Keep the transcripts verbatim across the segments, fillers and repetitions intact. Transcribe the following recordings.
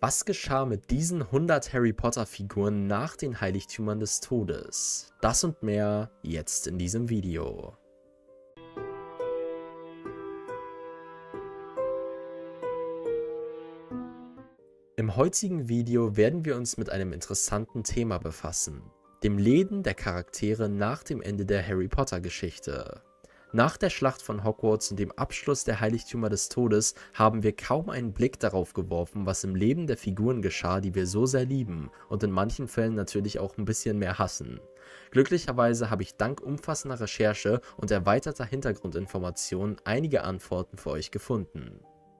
Was geschah mit diesen hundert Harry Potter Figuren nach den Heiligtümern des Todes? Das und mehr jetzt in diesem Video. Im heutigen Video werden wir uns mit einem interessanten Thema befassen, dem Leben der Charaktere nach dem Ende der Harry Potter Geschichte. Nach der Schlacht von Hogwarts und dem Abschluss der Heiligtümer des Todes haben wir kaum einen Blick darauf geworfen, was im Leben der Figuren geschah, die wir so sehr lieben und in manchen Fällen natürlich auch ein bisschen mehr hassen. Glücklicherweise habe ich dank umfassender Recherche und erweiterter Hintergrundinformationen einige Antworten für euch gefunden.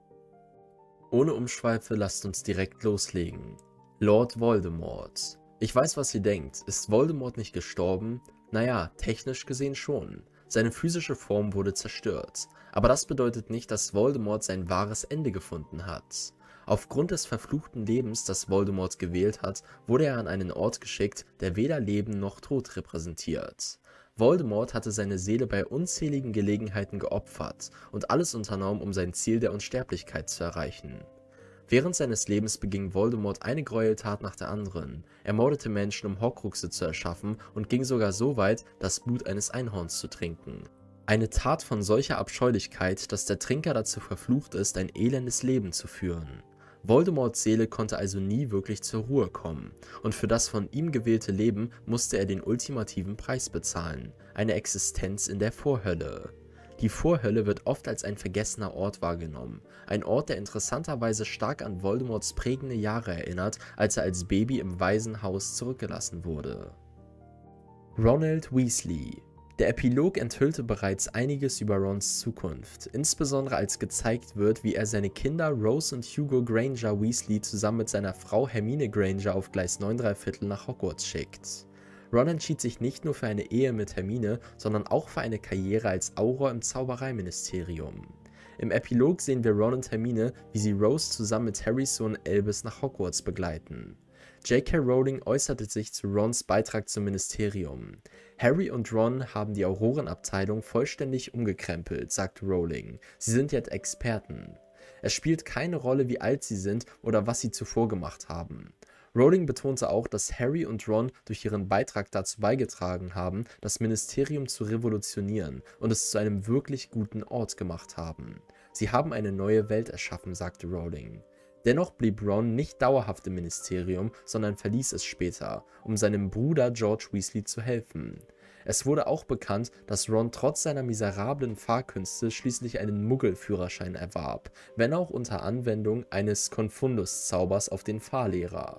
Ohne Umschweife, lasst uns direkt loslegen. Lord Voldemort. Ich weiß, was ihr denkt. Ist Voldemort nicht gestorben? Naja, technisch gesehen schon. Seine physische Form wurde zerstört, aber das bedeutet nicht, dass Voldemort sein wahres Ende gefunden hat. Aufgrund des verfluchten Lebens, das Voldemort gewählt hat, wurde er an einen Ort geschickt, der weder Leben noch Tod repräsentiert. Voldemort hatte seine Seele bei unzähligen Gelegenheiten geopfert und alles unternommen, um sein Ziel der Unsterblichkeit zu erreichen. Während seines Lebens beging Voldemort eine Gräueltat nach der anderen. Er mordete Menschen, um Horcruxe zu erschaffen, und ging sogar so weit, das Blut eines Einhorns zu trinken. Eine Tat von solcher Abscheulichkeit, dass der Trinker dazu verflucht ist, ein elendes Leben zu führen. Voldemorts Seele konnte also nie wirklich zur Ruhe kommen, und für das von ihm gewählte Leben musste er den ultimativen Preis bezahlen: eine Existenz in der Vorhölle. Die Vorhölle wird oft als ein vergessener Ort wahrgenommen, ein Ort, der interessanterweise stark an Voldemorts prägende Jahre erinnert, als er als Baby im Waisenhaus zurückgelassen wurde. Ronald Weasley. Der Epilog enthüllte bereits einiges über Rons Zukunft, insbesondere als gezeigt wird, wie er seine Kinder Rose und Hugo Granger Weasley zusammen mit seiner Frau Hermine Granger auf Gleis neun drei Viertel nach Hogwarts schickt. Ron entschied sich nicht nur für eine Ehe mit Hermine, sondern auch für eine Karriere als Auror im Zaubereiministerium. Im Epilog sehen wir Ron und Hermine, wie sie Rose zusammen mit Harrys Sohn Albus nach Hogwarts begleiten. J K Rowling äußerte sich zu Rons Beitrag zum Ministerium. Harry und Ron haben die Aurorenabteilung vollständig umgekrempelt, sagt Rowling. Sie sind jetzt Experten. Es spielt keine Rolle, wie alt sie sind oder was sie zuvor gemacht haben. Rowling betonte auch, dass Harry und Ron durch ihren Beitrag dazu beigetragen haben, das Ministerium zu revolutionieren und es zu einem wirklich guten Ort gemacht haben. Sie haben eine neue Welt erschaffen, sagte Rowling. Dennoch blieb Ron nicht dauerhaft im Ministerium, sondern verließ es später, um seinem Bruder George Weasley zu helfen. Es wurde auch bekannt, dass Ron trotz seiner miserablen Fahrkünste schließlich einen Muggelführerschein erwarb, wenn auch unter Anwendung eines Confundus-Zaubers auf den Fahrlehrer.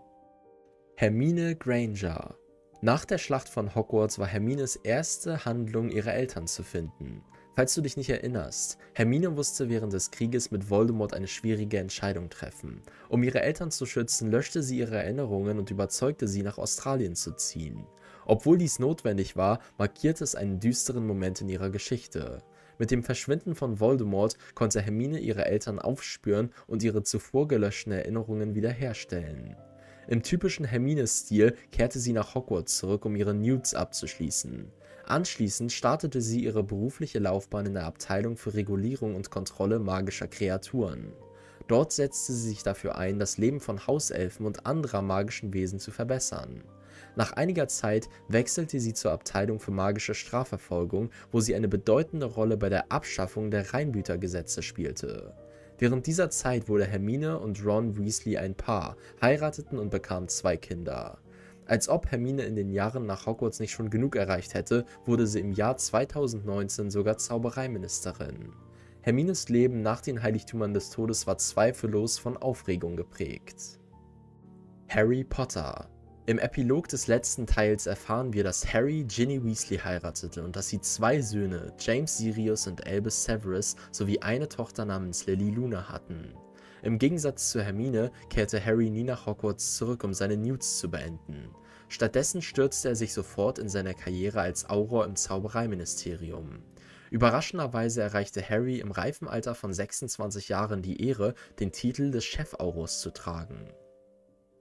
Hermine Granger. Nach der Schlacht von Hogwarts war Hermines erste Handlung, ihre Eltern zu finden. Falls du dich nicht erinnerst, Hermine musste während des Krieges mit Voldemort eine schwierige Entscheidung treffen. Um ihre Eltern zu schützen, löschte sie ihre Erinnerungen und überzeugte sie, nach Australien zu ziehen. Obwohl dies notwendig war, markierte es einen düsteren Moment in ihrer Geschichte. Mit dem Verschwinden von Voldemort konnte Hermine ihre Eltern aufspüren und ihre zuvor gelöschten Erinnerungen wiederherstellen. Im typischen Hermine-Stil kehrte sie nach Hogwarts zurück, um ihre Newts abzuschließen. Anschließend startete sie ihre berufliche Laufbahn in der Abteilung für Regulierung und Kontrolle magischer Kreaturen. Dort setzte sie sich dafür ein, das Leben von Hauselfen und anderer magischen Wesen zu verbessern. Nach einiger Zeit wechselte sie zur Abteilung für magische Strafverfolgung, wo sie eine bedeutende Rolle bei der Abschaffung der Reinblütergesetze spielte. Während dieser Zeit wurde Hermine und Ron Weasley ein Paar, heirateten und bekamen zwei Kinder. Als ob Hermine in den Jahren nach Hogwarts nicht schon genug erreicht hätte, wurde sie im Jahr zweitausendneunzehn sogar Zaubereiministerin. Hermines Leben nach den Heiligtümern des Todes war zweifellos von Aufregung geprägt. Harry Potter. Im Epilog des letzten Teils erfahren wir, dass Harry Ginny Weasley heiratete und dass sie zwei Söhne, James Sirius und Albus Severus, sowie eine Tochter namens Lily Luna hatten. Im Gegensatz zu Hermine kehrte Harry nie nach Hogwarts zurück, um seine Newts zu beenden. Stattdessen stürzte er sich sofort in seine Karriere als Auror im Zaubereiministerium. Überraschenderweise erreichte Harry im reifen Alter von sechsundzwanzig Jahren die Ehre, den Titel des Chefaurors zu tragen.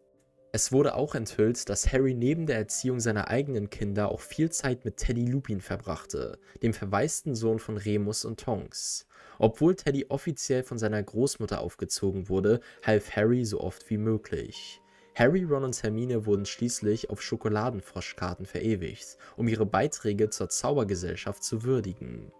Es wurde auch enthüllt, dass Harry neben der Erziehung seiner eigenen Kinder auch viel Zeit mit Teddy Lupin verbrachte, dem verwaisten Sohn von Remus und Tonks. Obwohl Teddy offiziell von seiner Großmutter aufgezogen wurde, half Harry so oft wie möglich. Harry, Ron und Hermine wurden schließlich auf Schokoladenfroschkarten verewigt, um ihre Beiträge zur Zaubergesellschaft zu würdigen.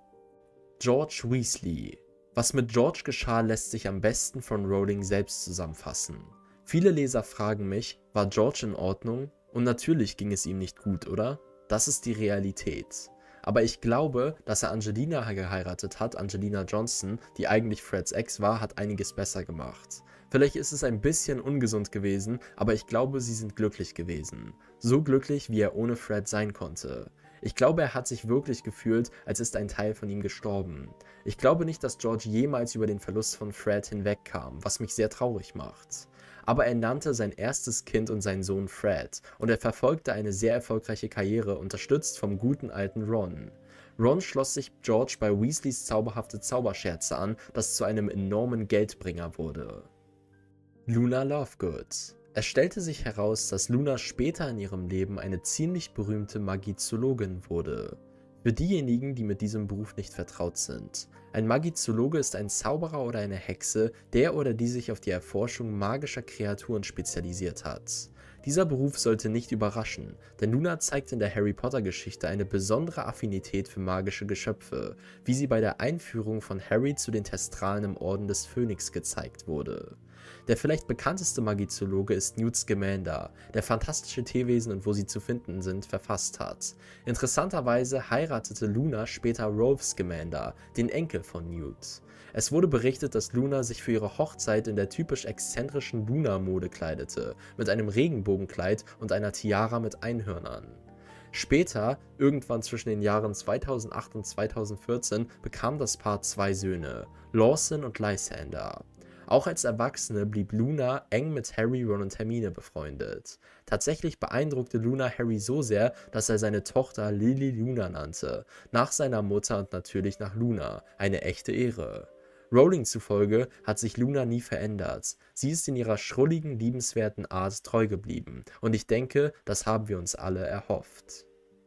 George Weasley. Was mit George geschah, lässt sich am besten von Rowling selbst zusammenfassen. Viele Leser fragen mich, war George in Ordnung? Und natürlich ging es ihm nicht gut, oder? Das ist die Realität. Aber ich glaube, dass er Angelina geheiratet hat, Angelina Johnson, die eigentlich Freds Ex war, hat einiges besser gemacht. Vielleicht ist es ein bisschen ungesund gewesen, aber ich glaube, sie sind glücklich gewesen. So glücklich, wie er ohne Fred sein konnte. Ich glaube, er hat sich wirklich gefühlt, als ist ein Teil von ihm gestorben. Ich glaube nicht, dass George jemals über den Verlust von Fred hinwegkam, was mich sehr traurig macht. Aber er nannte sein erstes Kind und seinen Sohn Fred, und er verfolgte eine sehr erfolgreiche Karriere, unterstützt vom guten alten Ron. Ron schloss sich George bei Weasleys zauberhafte Zauberscherze an, das zu einem enormen Geldbringer wurde. Luna Lovegood. Es stellte sich heraus, dass Luna später in ihrem Leben eine ziemlich berühmte Magizologin wurde. Für diejenigen, die mit diesem Beruf nicht vertraut sind. Ein Magizologe ist ein Zauberer oder eine Hexe, der oder die sich auf die Erforschung magischer Kreaturen spezialisiert hat. Dieser Beruf sollte nicht überraschen, denn Luna zeigt in der Harry Potter Geschichte eine besondere Affinität für magische Geschöpfe, wie sie bei der Einführung von Harry zu den Thestralen im Orden des Phönix gezeigt wurde. Der vielleicht bekannteste Magizologe ist Newt Scamander, der fantastische Tierwesen und wo sie zu finden sind verfasst hat. Interessanterweise heiratete Luna später Rolf Scamander, den Enkel von Newt. Es wurde berichtet, dass Luna sich für ihre Hochzeit in der typisch exzentrischen Luna-Mode kleidete, mit einem Regenbogenkleid und einer Tiara mit Einhörnern. Später, irgendwann zwischen den Jahren zweitausendacht und zweitausendvierzehn, bekam das Paar zwei Söhne, Lawson und Lysander. Auch als Erwachsene blieb Luna eng mit Harry, Ron und Hermine befreundet. Tatsächlich beeindruckte Luna Harry so sehr, dass er seine Tochter Lily Luna nannte, nach seiner Mutter und natürlich nach Luna, eine echte Ehre. Rowling zufolge hat sich Luna nie verändert. Sie ist in ihrer schrulligen, liebenswerten Art treu geblieben und ich denke, das haben wir uns alle erhofft.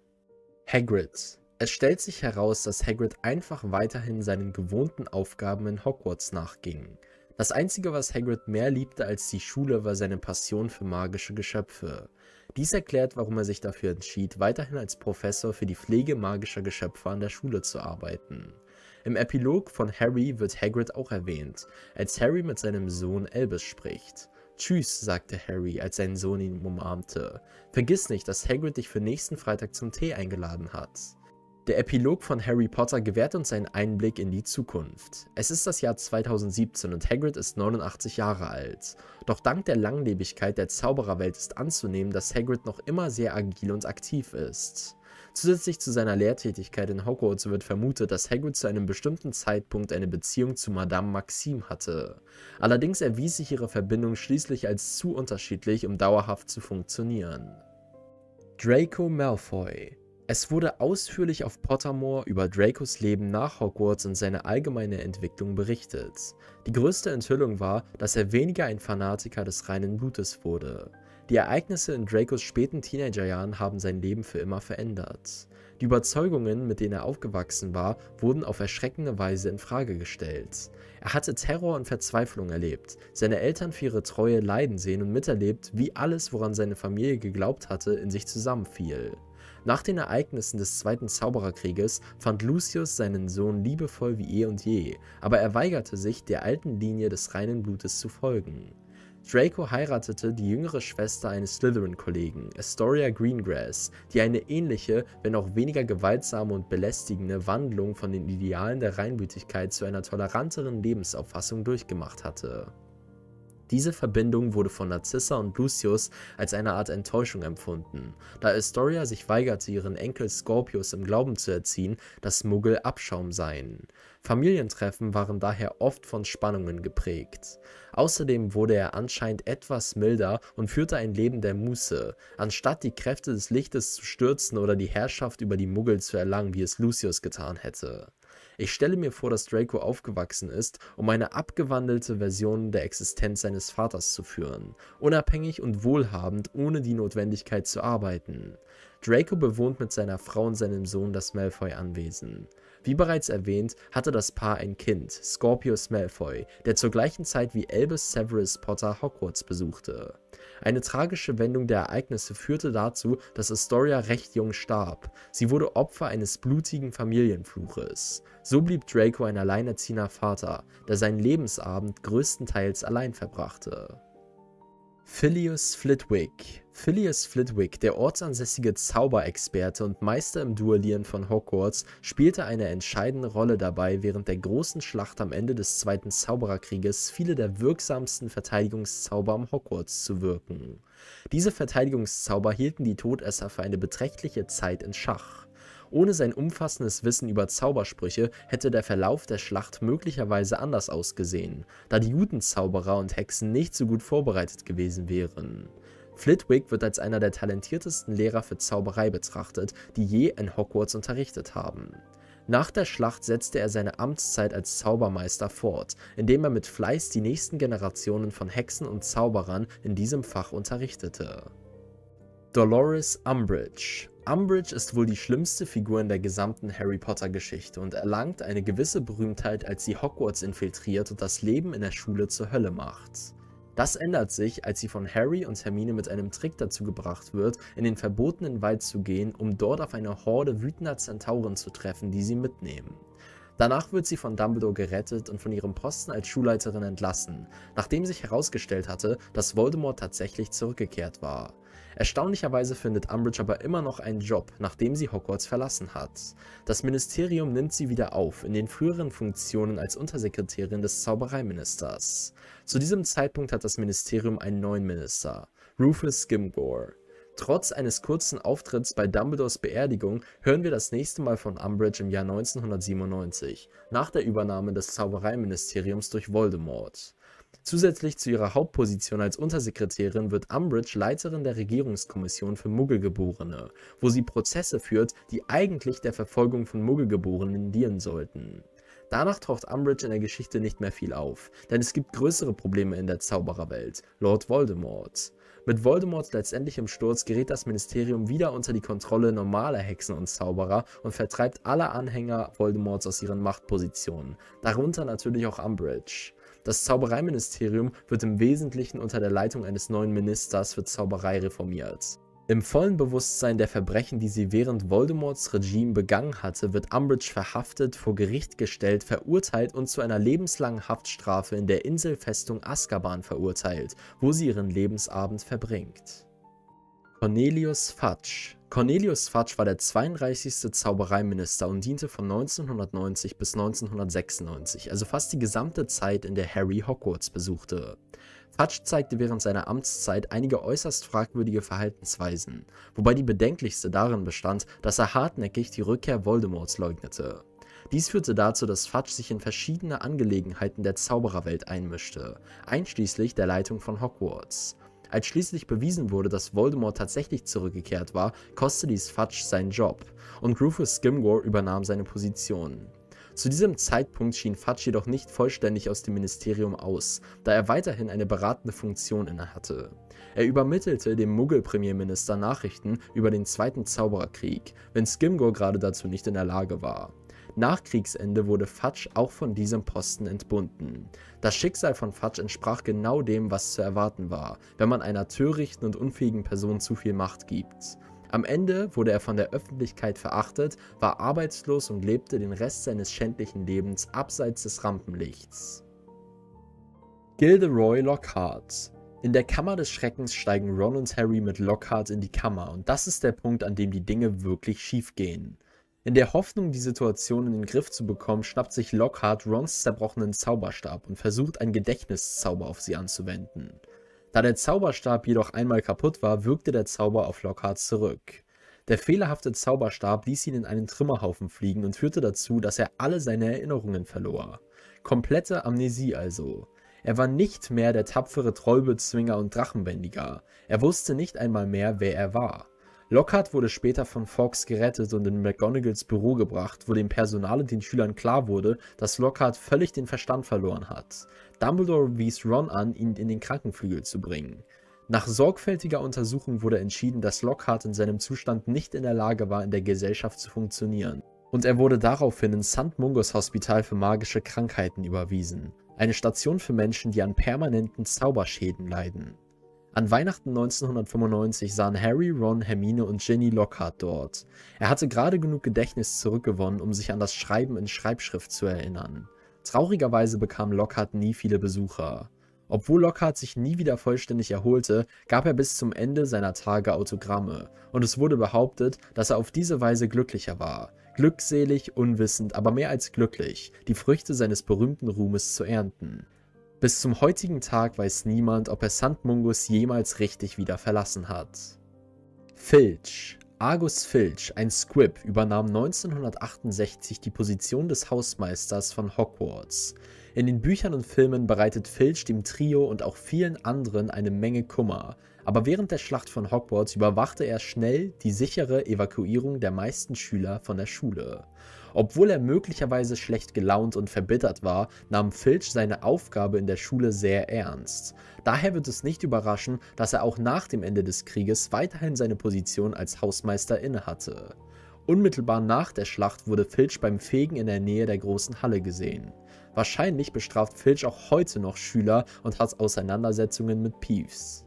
Hagrid. Es stellt sich heraus, dass Hagrid einfach weiterhin seinen gewohnten Aufgaben in Hogwarts nachging. Das Einzige, was Hagrid mehr liebte als die Schule, war seine Passion für magische Geschöpfe. Dies erklärt, warum er sich dafür entschied, weiterhin als Professor für die Pflege magischer Geschöpfe an der Schule zu arbeiten. Im Epilog von Harry wird Hagrid auch erwähnt, als Harry mit seinem Sohn Albus spricht. »Tschüss«, sagte Harry, als sein Sohn ihn umarmte. »Vergiss nicht, dass Hagrid dich für nächsten Freitag zum Tee eingeladen hat.« Der Epilog von Harry Potter gewährt uns einen Einblick in die Zukunft. Es ist das Jahr zweitausendsiebzehn und Hagrid ist neunundachtzig Jahre alt. Doch dank der Langlebigkeit der Zaubererwelt ist anzunehmen, dass Hagrid noch immer sehr agil und aktiv ist. Zusätzlich zu seiner Lehrtätigkeit in Hogwarts wird vermutet, dass Hagrid zu einem bestimmten Zeitpunkt eine Beziehung zu Madame Maxime hatte. Allerdings erwies sich ihre Verbindung schließlich als zu unterschiedlich, um dauerhaft zu funktionieren. Draco Malfoy. Es wurde ausführlich auf Pottermore über Dracos Leben nach Hogwarts und seine allgemeine Entwicklung berichtet. Die größte Enthüllung war, dass er weniger ein Fanatiker des reinen Blutes wurde. Die Ereignisse in Dracos späten Teenagerjahren haben sein Leben für immer verändert. Die Überzeugungen, mit denen er aufgewachsen war, wurden auf erschreckende Weise in Frage gestellt. Er hatte Terror und Verzweiflung erlebt, seine Eltern für ihre Treue leiden sehen und miterlebt, wie alles, woran seine Familie geglaubt hatte, in sich zusammenfiel. Nach den Ereignissen des Zweiten Zaubererkrieges fand Lucius seinen Sohn liebevoll wie eh und je, aber er weigerte sich, der alten Linie des reinen Blutes zu folgen. Draco heiratete die jüngere Schwester eines Slytherin-Kollegen, Astoria Greengrass, die eine ähnliche, wenn auch weniger gewaltsame und belästigende Wandlung von den Idealen der Reinblütigkeit zu einer toleranteren Lebensauffassung durchgemacht hatte. Diese Verbindung wurde von Narcissa und Lucius als eine Art Enttäuschung empfunden, da Astoria sich weigerte, ihren Enkel Scorpius im Glauben zu erziehen, dass Muggel Abschaum seien. Familientreffen waren daher oft von Spannungen geprägt. Außerdem wurde er anscheinend etwas milder und führte ein Leben der Muße, anstatt die Kräfte des Lichtes zu stürzen oder die Herrschaft über die Muggel zu erlangen, wie es Lucius getan hätte. Ich stelle mir vor, dass Draco aufgewachsen ist, um eine abgewandelte Version der Existenz seines Vaters zu führen, unabhängig und wohlhabend, ohne die Notwendigkeit zu arbeiten. Draco bewohnt mit seiner Frau und seinem Sohn das Malfoy-Anwesen. Wie bereits erwähnt, hatte das Paar ein Kind, Scorpius Malfoy, der zur gleichen Zeit wie Albus Severus Potter Hogwarts besuchte. Eine tragische Wendung der Ereignisse führte dazu, dass Astoria recht jung starb. Sie wurde Opfer eines blutigen Familienfluches. So blieb Draco ein alleinerziehender Vater, der seinen Lebensabend größtenteils allein verbrachte. Filius Flitwick. Filius Flitwick, der ortsansässige Zauberexperte und Meister im Duellieren von Hogwarts, spielte eine entscheidende Rolle dabei, während der großen Schlacht am Ende des Zweiten Zaubererkrieges viele der wirksamsten Verteidigungszauber um Hogwarts zu wirken. Diese Verteidigungszauber hielten die Todesser für eine beträchtliche Zeit in Schach. Ohne sein umfassendes Wissen über Zaubersprüche hätte der Verlauf der Schlacht möglicherweise anders ausgesehen, da die guten Zauberer und Hexen nicht so gut vorbereitet gewesen wären. Flitwick wird als einer der talentiertesten Lehrer für Zauberei betrachtet, die je in Hogwarts unterrichtet haben. Nach der Schlacht setzte er seine Amtszeit als Zaubermeister fort, indem er mit Fleiß die nächsten Generationen von Hexen und Zauberern in diesem Fach unterrichtete. Dolores Umbridge. Umbridge ist wohl die schlimmste Figur in der gesamten Harry-Potter-Geschichte und erlangt eine gewisse Berühmtheit, als sie Hogwarts infiltriert und das Leben in der Schule zur Hölle macht. Das ändert sich, als sie von Harry und Hermine mit einem Trick dazu gebracht wird, in den verbotenen Wald zu gehen, um dort auf eine Horde wütender Zentauren zu treffen, die sie mitnehmen. Danach wird sie von Dumbledore gerettet und von ihrem Posten als Schulleiterin entlassen, nachdem sich herausgestellt hatte, dass Voldemort tatsächlich zurückgekehrt war. Erstaunlicherweise findet Umbridge aber immer noch einen Job, nachdem sie Hogwarts verlassen hat. Das Ministerium nimmt sie wieder auf, in den früheren Funktionen als Untersekretärin des Zaubereiministers. Zu diesem Zeitpunkt hat das Ministerium einen neuen Minister, Rufus Skimgore. Trotz eines kurzen Auftritts bei Dumbledores Beerdigung hören wir das nächste Mal von Umbridge im Jahr neunzehnhundertsiebenundneunzig, nach der Übernahme des Zaubereiministeriums durch Voldemort. Zusätzlich zu ihrer Hauptposition als Untersekretärin wird Umbridge Leiterin der Regierungskommission für Muggelgeborene, wo sie Prozesse führt, die eigentlich der Verfolgung von Muggelgeborenen dienen sollten. Danach taucht Umbridge in der Geschichte nicht mehr viel auf, denn es gibt größere Probleme in der Zaubererwelt, Lord Voldemort. Mit Voldemorts letztendlichem Sturz gerät das Ministerium wieder unter die Kontrolle normaler Hexen und Zauberer und vertreibt alle Anhänger Voldemorts aus ihren Machtpositionen, darunter natürlich auch Umbridge. Das Zaubereiministerium wird im Wesentlichen unter der Leitung eines neuen Ministers für Zauberei reformiert. Im vollen Bewusstsein der Verbrechen, die sie während Voldemorts Regime begangen hatte, wird Umbridge verhaftet, vor Gericht gestellt, verurteilt und zu einer lebenslangen Haftstrafe in der Inselfestung Azkaban verurteilt, wo sie ihren Lebensabend verbringt. Cornelius Fudge. Cornelius Fudge war der zweiunddreißigste Zaubereiminister und diente von neunzehnhundertneunzig bis neunzehnhundertsechsundneunzig, also fast die gesamte Zeit, in der Harry Hogwarts besuchte. Fudge zeigte während seiner Amtszeit einige äußerst fragwürdige Verhaltensweisen, wobei die bedenklichste darin bestand, dass er hartnäckig die Rückkehr Voldemorts leugnete. Dies führte dazu, dass Fudge sich in verschiedene Angelegenheiten der Zaubererwelt einmischte, einschließlich der Leitung von Hogwarts. Als schließlich bewiesen wurde, dass Voldemort tatsächlich zurückgekehrt war, kostete dies Fudge seinen Job, und Rufus Skimgore übernahm seine Position. Zu diesem Zeitpunkt schien Fudge jedoch nicht vollständig aus dem Ministerium aus, da er weiterhin eine beratende Funktion innehatte. Er übermittelte dem Muggel-Premierminister Nachrichten über den Zweiten Zaubererkrieg, wenn Skimgore gerade dazu nicht in der Lage war. Nach Kriegsende wurde Fudge auch von diesem Posten entbunden. Das Schicksal von Fudge entsprach genau dem, was zu erwarten war, wenn man einer törichten und unfähigen Person zu viel Macht gibt. Am Ende wurde er von der Öffentlichkeit verachtet, war arbeitslos und lebte den Rest seines schändlichen Lebens abseits des Rampenlichts. Gilderoy Lockhart. In der Kammer des Schreckens steigen Ron und Harry mit Lockhart in die Kammer, und das ist der Punkt, an dem die Dinge wirklich schief gehen. In der Hoffnung, die Situation in den Griff zu bekommen, schnappt sich Lockhart Rons zerbrochenen Zauberstab und versucht, einen Gedächtniszauber auf sie anzuwenden. Da der Zauberstab jedoch einmal kaputt war, wirkte der Zauber auf Lockhart zurück. Der fehlerhafte Zauberstab ließ ihn in einen Trümmerhaufen fliegen und führte dazu, dass er alle seine Erinnerungen verlor. Komplette Amnesie also. Er war nicht mehr der tapfere Trollbezwinger und Drachenbändiger. Er wusste nicht einmal mehr, wer er war. Lockhart wurde später von Fawkes gerettet und in McGonagalls Büro gebracht, wo dem Personal und den Schülern klar wurde, dass Lockhart völlig den Verstand verloren hat. Dumbledore wies Ron an, ihn in den Krankenflügel zu bringen. Nach sorgfältiger Untersuchung wurde entschieden, dass Lockhart in seinem Zustand nicht in der Lage war, in der Gesellschaft zu funktionieren, und er wurde daraufhin ins Sankt Mungos Hospital für magische Krankheiten überwiesen, eine Station für Menschen, die an permanenten Zauberschäden leiden. An Weihnachten neunzehnhundertfünfundneunzig sahen Harry, Ron, Hermine und Ginny Lockhart dort. Er hatte gerade genug Gedächtnis zurückgewonnen, um sich an das Schreiben in Schreibschrift zu erinnern. Traurigerweise bekam Lockhart nie viele Besucher. Obwohl Lockhart sich nie wieder vollständig erholte, gab er bis zum Ende seiner Tage Autogramme, und es wurde behauptet, dass er auf diese Weise glücklicher war. Glückselig, unwissend, aber mehr als glücklich, die Früchte seines berühmten Ruhmes zu ernten. Bis zum heutigen Tag weiß niemand, ob er Sankt Mungus jemals richtig wieder verlassen hat. Filch. Argus Filch, ein Squib, übernahm neunzehnhundertachtundsechzig die Position des Hausmeisters von Hogwarts. In den Büchern und Filmen bereitet Filch dem Trio und auch vielen anderen eine Menge Kummer, aber während der Schlacht von Hogwarts überwachte er schnell die sichere Evakuierung der meisten Schüler von der Schule. Obwohl er möglicherweise schlecht gelaunt und verbittert war, nahm Filch seine Aufgabe in der Schule sehr ernst. Daher wird es nicht überraschen, dass er auch nach dem Ende des Krieges weiterhin seine Position als Hausmeister innehatte. Unmittelbar nach der Schlacht wurde Filch beim Fegen in der Nähe der großen Halle gesehen. Wahrscheinlich bestraft Filch auch heute noch Schüler und hat Auseinandersetzungen mit Peeves.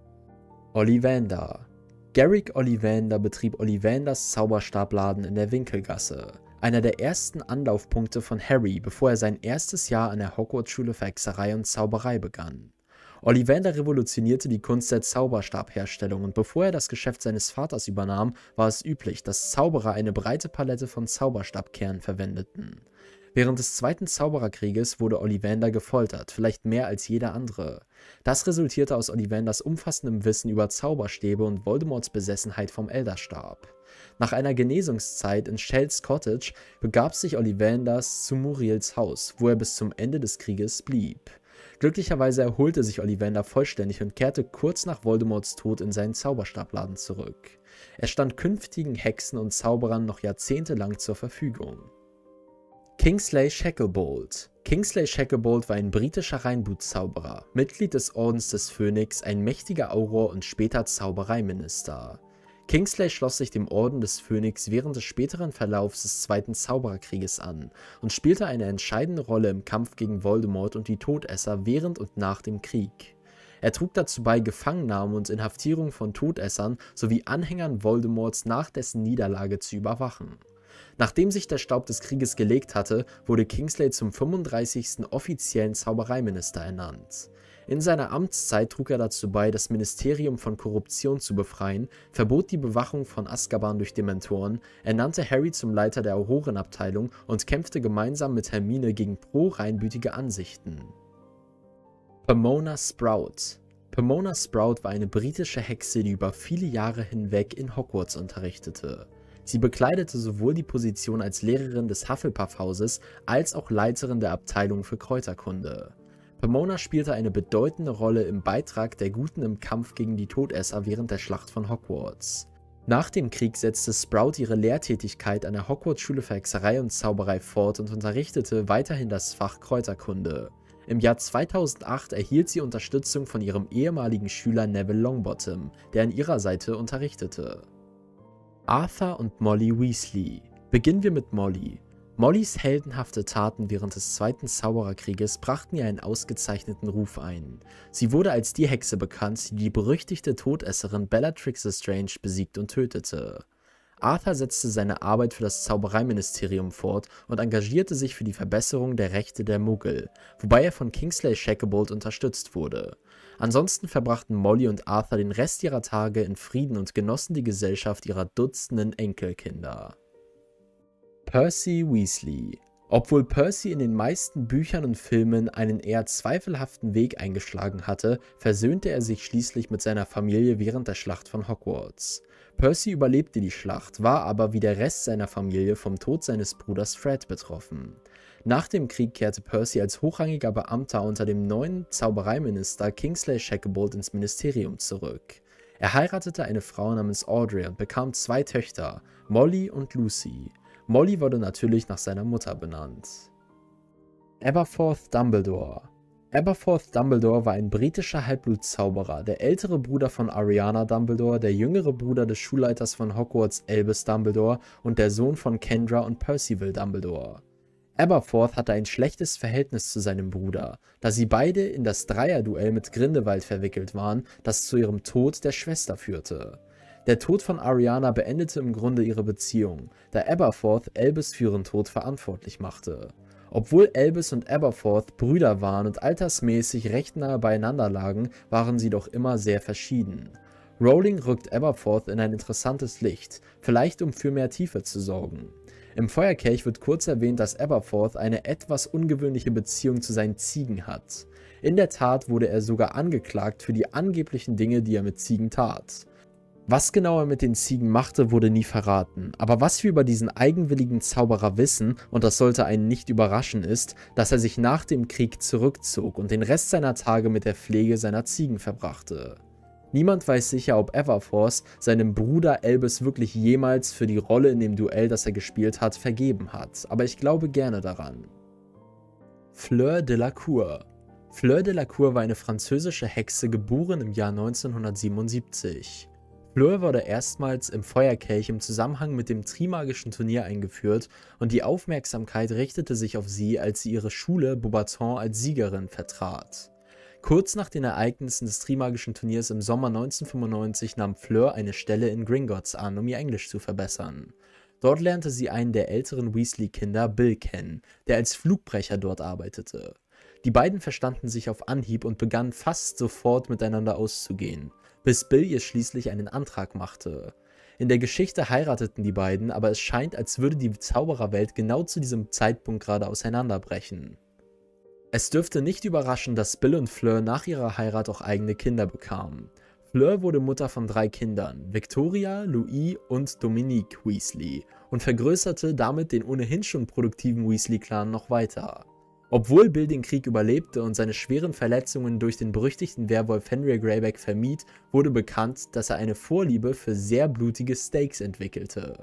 Ollivander. Garrick Ollivander betrieb Ollivanders Zauberstabladen in der Winkelgasse, einer der ersten Anlaufpunkte von Harry, bevor er sein erstes Jahr an der Hogwarts-Schule für Hexerei und Zauberei begann. Ollivander revolutionierte die Kunst der Zauberstabherstellung, und bevor er das Geschäft seines Vaters übernahm, war es üblich, dass Zauberer eine breite Palette von Zauberstabkernen verwendeten. Während des Zweiten Zaubererkrieges wurde Ollivander gefoltert, vielleicht mehr als jeder andere. Das resultierte aus Ollivanders umfassendem Wissen über Zauberstäbe und Voldemorts Besessenheit vom Elderstab. Nach einer Genesungszeit in Chelles Cottage begab sich Ollivanders zu Muriels Haus, wo er bis zum Ende des Krieges blieb. Glücklicherweise erholte sich Ollivander vollständig und kehrte kurz nach Voldemorts Tod in seinen Zauberstabladen zurück. Er stand künftigen Hexen und Zauberern noch jahrzehntelang zur Verfügung. Kingsley Shacklebolt. Kingsley Shacklebolt war ein britischer Reinblutzauberer, Mitglied des Ordens des Phönix, ein mächtiger Auror und später Zaubereiminister. Kingsley schloss sich dem Orden des Phönix während des späteren Verlaufs des Zweiten Zaubererkrieges an und spielte eine entscheidende Rolle im Kampf gegen Voldemort und die Todesser während und nach dem Krieg. Er trug dazu bei, Gefangennahme und Inhaftierung von Todessern sowie Anhängern Voldemorts nach dessen Niederlage zu überwachen. Nachdem sich der Staub des Krieges gelegt hatte, wurde Kingsley zum fünfunddreißigsten offiziellen Zaubereiminister ernannt. In seiner Amtszeit trug er dazu bei, das Ministerium von Korruption zu befreien, verbot die Bewachung von Azkaban durch Dementoren, ernannte Harry zum Leiter der Aurorenabteilung und kämpfte gemeinsam mit Hermine gegen pro-reinblütige Ansichten. Pomona Sprout. Pomona Sprout war eine britische Hexe, die über viele Jahre hinweg in Hogwarts unterrichtete. Sie bekleidete sowohl die Position als Lehrerin des Hufflepuff-Hauses als auch Leiterin der Abteilung für Kräuterkunde. Pomona spielte eine bedeutende Rolle im Beitrag der Guten im Kampf gegen die Todesser während der Schlacht von Hogwarts. Nach dem Krieg setzte Sprout ihre Lehrtätigkeit an der Hogwarts-Schule für Hexerei und Zauberei fort und unterrichtete weiterhin das Fach Kräuterkunde. Im Jahr zweitausendacht erhielt sie Unterstützung von ihrem ehemaligen Schüler Neville Longbottom, der an ihrer Seite unterrichtete. Arthur und Molly Weasley. Beginnen wir mit Molly. Mollys heldenhafte Taten während des Zweiten Zaubererkrieges brachten ihr einen ausgezeichneten Ruf ein. Sie wurde als die Hexe bekannt, die die berüchtigte Todesserin Bellatrix Lestrange besiegt und tötete. Arthur setzte seine Arbeit für das Zaubereiministerium fort und engagierte sich für die Verbesserung der Rechte der Muggel, wobei er von Kingsley Shacklebolt unterstützt wurde. Ansonsten verbrachten Molly und Arthur den Rest ihrer Tage in Frieden und genossen die Gesellschaft ihrer dutzenden Enkelkinder. Percy Weasley. Obwohl Percy in den meisten Büchern und Filmen einen eher zweifelhaften Weg eingeschlagen hatte, versöhnte er sich schließlich mit seiner Familie während der Schlacht von Hogwarts. Percy überlebte die Schlacht, war aber wie der Rest seiner Familie vom Tod seines Bruders Fred betroffen. Nach dem Krieg kehrte Percy als hochrangiger Beamter unter dem neuen Zaubereiminister Kingsley Shacklebolt ins Ministerium zurück. Er heiratete eine Frau namens Audrey und bekam zwei Töchter, Molly und Lucy. Molly wurde natürlich nach seiner Mutter benannt. Aberforth Dumbledore. Aberforth Dumbledore war ein britischer Halbblutzauberer, der ältere Bruder von Ariana Dumbledore, der jüngere Bruder des Schulleiters von Hogwarts Albus Dumbledore und der Sohn von Kendra und Percival Dumbledore. Aberforth hatte ein schlechtes Verhältnis zu seinem Bruder, da sie beide in das Dreierduell mit Grindelwald verwickelt waren, das zu ihrem Tod der Schwester führte. Der Tod von Ariana beendete im Grunde ihre Beziehung, da Aberforth Albus für ihren Tod verantwortlich machte. Obwohl Albus und Aberforth Brüder waren und altersmäßig recht nahe beieinander lagen, waren sie doch immer sehr verschieden. Rowling rückt Aberforth in ein interessantes Licht, vielleicht um für mehr Tiefe zu sorgen. Im Feuerkelch wird kurz erwähnt, dass Aberforth eine etwas ungewöhnliche Beziehung zu seinen Ziegen hat. In der Tat wurde er sogar angeklagt für die angeblichen Dinge, die er mit Ziegen tat. Was genau er mit den Ziegen machte, wurde nie verraten, aber was wir über diesen eigenwilligen Zauberer wissen, und das sollte einen nicht überraschen, ist, dass er sich nach dem Krieg zurückzog und den Rest seiner Tage mit der Pflege seiner Ziegen verbrachte. Niemand weiß sicher, ob Aberforth seinem Bruder Albus wirklich jemals für die Rolle in dem Duell, das er gespielt hat, vergeben hat, aber ich glaube gerne daran. Fleur de la Cour. Fleur de la Cour war eine französische Hexe, geboren im Jahr neunzehnhundertsiebenundsiebzig. Fleur wurde erstmals im Feuerkelch im Zusammenhang mit dem Trimagischen Turnier eingeführt und die Aufmerksamkeit richtete sich auf sie, als sie ihre Schule Beauxbaton als Siegerin vertrat. Kurz nach den Ereignissen des Trimagischen Turniers im Sommer neunzehnhundertfünfundneunzig nahm Fleur eine Stelle in Gringotts an, um ihr Englisch zu verbessern. Dort lernte sie einen der älteren Weasley-Kinder, Bill, kennen, der als Flugbrecher dort arbeitete. Die beiden verstanden sich auf Anhieb und begannen fast sofort miteinander auszugehen, bis Bill ihr schließlich einen Antrag machte. In der Geschichte heirateten die beiden, aber es scheint, als würde die Zaubererwelt genau zu diesem Zeitpunkt gerade auseinanderbrechen. Es dürfte nicht überraschen, dass Bill und Fleur nach ihrer Heirat auch eigene Kinder bekamen. Fleur wurde Mutter von drei Kindern, Victoria, Louis und Dominique Weasley, und vergrößerte damit den ohnehin schon produktiven Weasley-Clan noch weiter. Obwohl Bill den Krieg überlebte und seine schweren Verletzungen durch den berüchtigten Werwolf Henry Greyback vermied, wurde bekannt, dass er eine Vorliebe für sehr blutige Steaks entwickelte.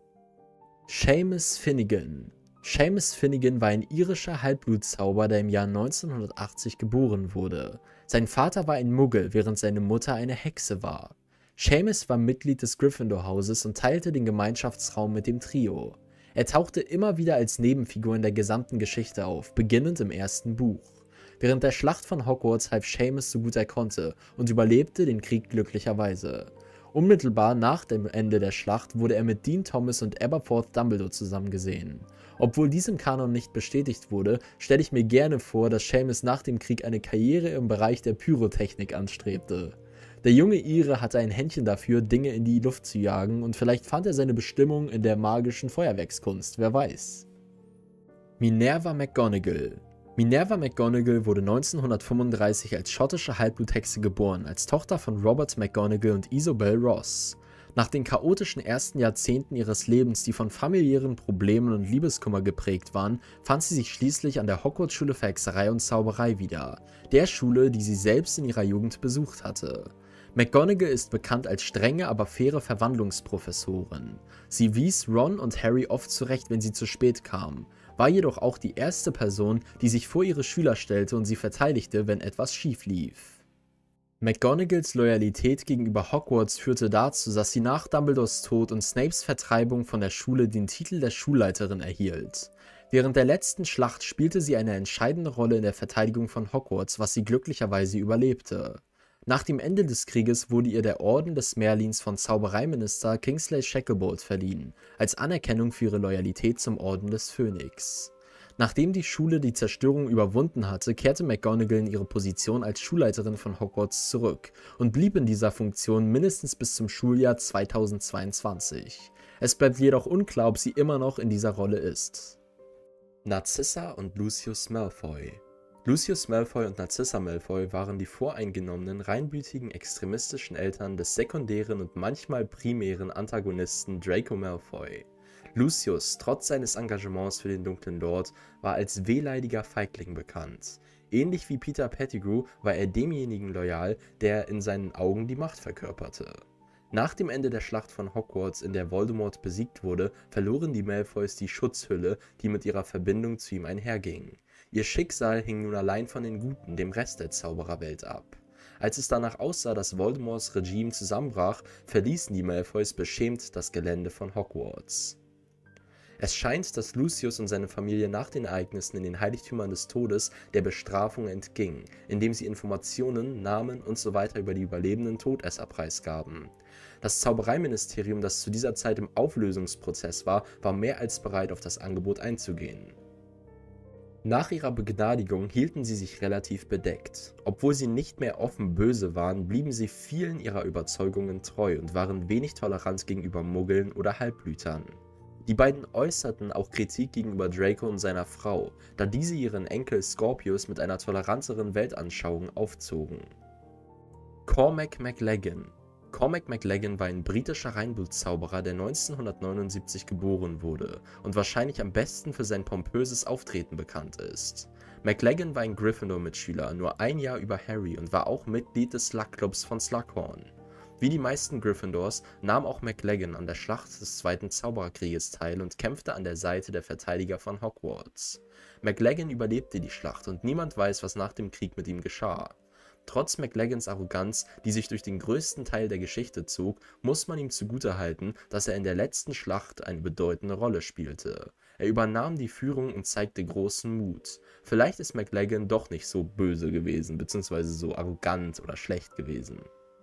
Seamus Finnegan. Seamus Finnegan war ein irischer Halbblutzauber, der im Jahr neunzehnhundertachtzig geboren wurde. Sein Vater war ein Muggel, während seine Mutter eine Hexe war. Seamus war Mitglied des Gryffindor-Hauses und teilte den Gemeinschaftsraum mit dem Trio. Er tauchte immer wieder als Nebenfigur in der gesamten Geschichte auf, beginnend im ersten Buch. Während der Schlacht von Hogwarts half Seamus so gut er konnte und überlebte den Krieg glücklicherweise. Unmittelbar nach dem Ende der Schlacht wurde er mit Dean Thomas und Aberforth Dumbledore zusammengesehen. Obwohl dies im Kanon nicht bestätigt wurde, stelle ich mir gerne vor, dass Seamus nach dem Krieg eine Karriere im Bereich der Pyrotechnik anstrebte. Der junge Ire hatte ein Händchen dafür, Dinge in die Luft zu jagen, und vielleicht fand er seine Bestimmung in der magischen Feuerwerkskunst, wer weiß. Minerva McGonagall. Minerva McGonagall wurde neunzehnhundertfünfunddreißig als schottische Halbbluthexe geboren, als Tochter von Robert McGonagall und Isobel Ross. Nach den chaotischen ersten Jahrzehnten ihres Lebens, die von familiären Problemen und Liebeskummer geprägt waren, fand sie sich schließlich an der Hogwarts-Schule für Hexerei und Zauberei wieder, der Schule, die sie selbst in ihrer Jugend besucht hatte. McGonagall ist bekannt als strenge, aber faire Verwandlungsprofessorin. Sie wies Ron und Harry oft zurecht, wenn sie zu spät kamen, war jedoch auch die erste Person, die sich vor ihre Schüler stellte und sie verteidigte, wenn etwas schief lief. McGonagalls Loyalität gegenüber Hogwarts führte dazu, dass sie nach Dumbledores Tod und Snapes Vertreibung von der Schule den Titel der Schulleiterin erhielt. Während der letzten Schlacht spielte sie eine entscheidende Rolle in der Verteidigung von Hogwarts, was sie glücklicherweise überlebte. Nach dem Ende des Krieges wurde ihr der Orden des Merlins von Zaubereiminister Kingsley Shacklebolt verliehen, als Anerkennung für ihre Loyalität zum Orden des Phönix. Nachdem die Schule die Zerstörung überwunden hatte, kehrte McGonagall in ihre Position als Schulleiterin von Hogwarts zurück und blieb in dieser Funktion mindestens bis zum Schuljahr zweitausendzweiundzwanzig. Es bleibt jedoch unklar, ob sie immer noch in dieser Rolle ist. Narcissa und Lucius Malfoy. Lucius Malfoy und Narcissa Malfoy waren die voreingenommenen, reinblütigen, extremistischen Eltern des sekundären und manchmal primären Antagonisten Draco Malfoy. Lucius, trotz seines Engagements für den Dunklen Lord, war als wehleidiger Feigling bekannt. Ähnlich wie Peter Pettigrew war er demjenigen loyal, der in seinen Augen die Macht verkörperte. Nach dem Ende der Schlacht von Hogwarts, in der Voldemort besiegt wurde, verloren die Malfoys die Schutzhülle, die mit ihrer Verbindung zu ihm einherging. Ihr Schicksal hing nun allein von den Guten, dem Rest der Zaubererwelt, ab. Als es danach aussah, dass Voldemorts Regime zusammenbrach, verließen die Malfoys beschämt das Gelände von Hogwarts. Es scheint, dass Lucius und seine Familie nach den Ereignissen in den Heiligtümern des Todes der Bestrafung entgingen, indem sie Informationen, Namen usw. über die überlebenden Todesser preisgaben. Das Zaubereiministerium, das zu dieser Zeit im Auflösungsprozess war, war mehr als bereit, auf das Angebot einzugehen. Nach ihrer Begnadigung hielten sie sich relativ bedeckt. Obwohl sie nicht mehr offen böse waren, blieben sie vielen ihrer Überzeugungen treu und waren wenig tolerant gegenüber Muggeln oder Halbblütern. Die beiden äußerten auch Kritik gegenüber Draco und seiner Frau, da diese ihren Enkel Scorpius mit einer toleranteren Weltanschauung aufzogen. Cormac McLaggen. Cormac McLaggen war ein britischer Reinblutzauberer, der neunzehnhundertneunundsiebzig geboren wurde und wahrscheinlich am besten für sein pompöses Auftreten bekannt ist. McLaggen war ein Gryffindor-Mitschüler, nur ein Jahr über Harry, und war auch Mitglied des Slug-Clubs von Slughorn. Wie die meisten Gryffindors nahm auch McLaggen an der Schlacht des Zweiten Zaubererkrieges teil und kämpfte an der Seite der Verteidiger von Hogwarts. McLaggen überlebte die Schlacht und niemand weiß, was nach dem Krieg mit ihm geschah. Trotz McLaggans Arroganz, die sich durch den größten Teil der Geschichte zog, muss man ihm zugutehalten, dass er in der letzten Schlacht eine bedeutende Rolle spielte. Er übernahm die Führung und zeigte großen Mut. Vielleicht ist McLaggen doch nicht so böse gewesen, beziehungsweise so arrogant oder schlecht gewesen.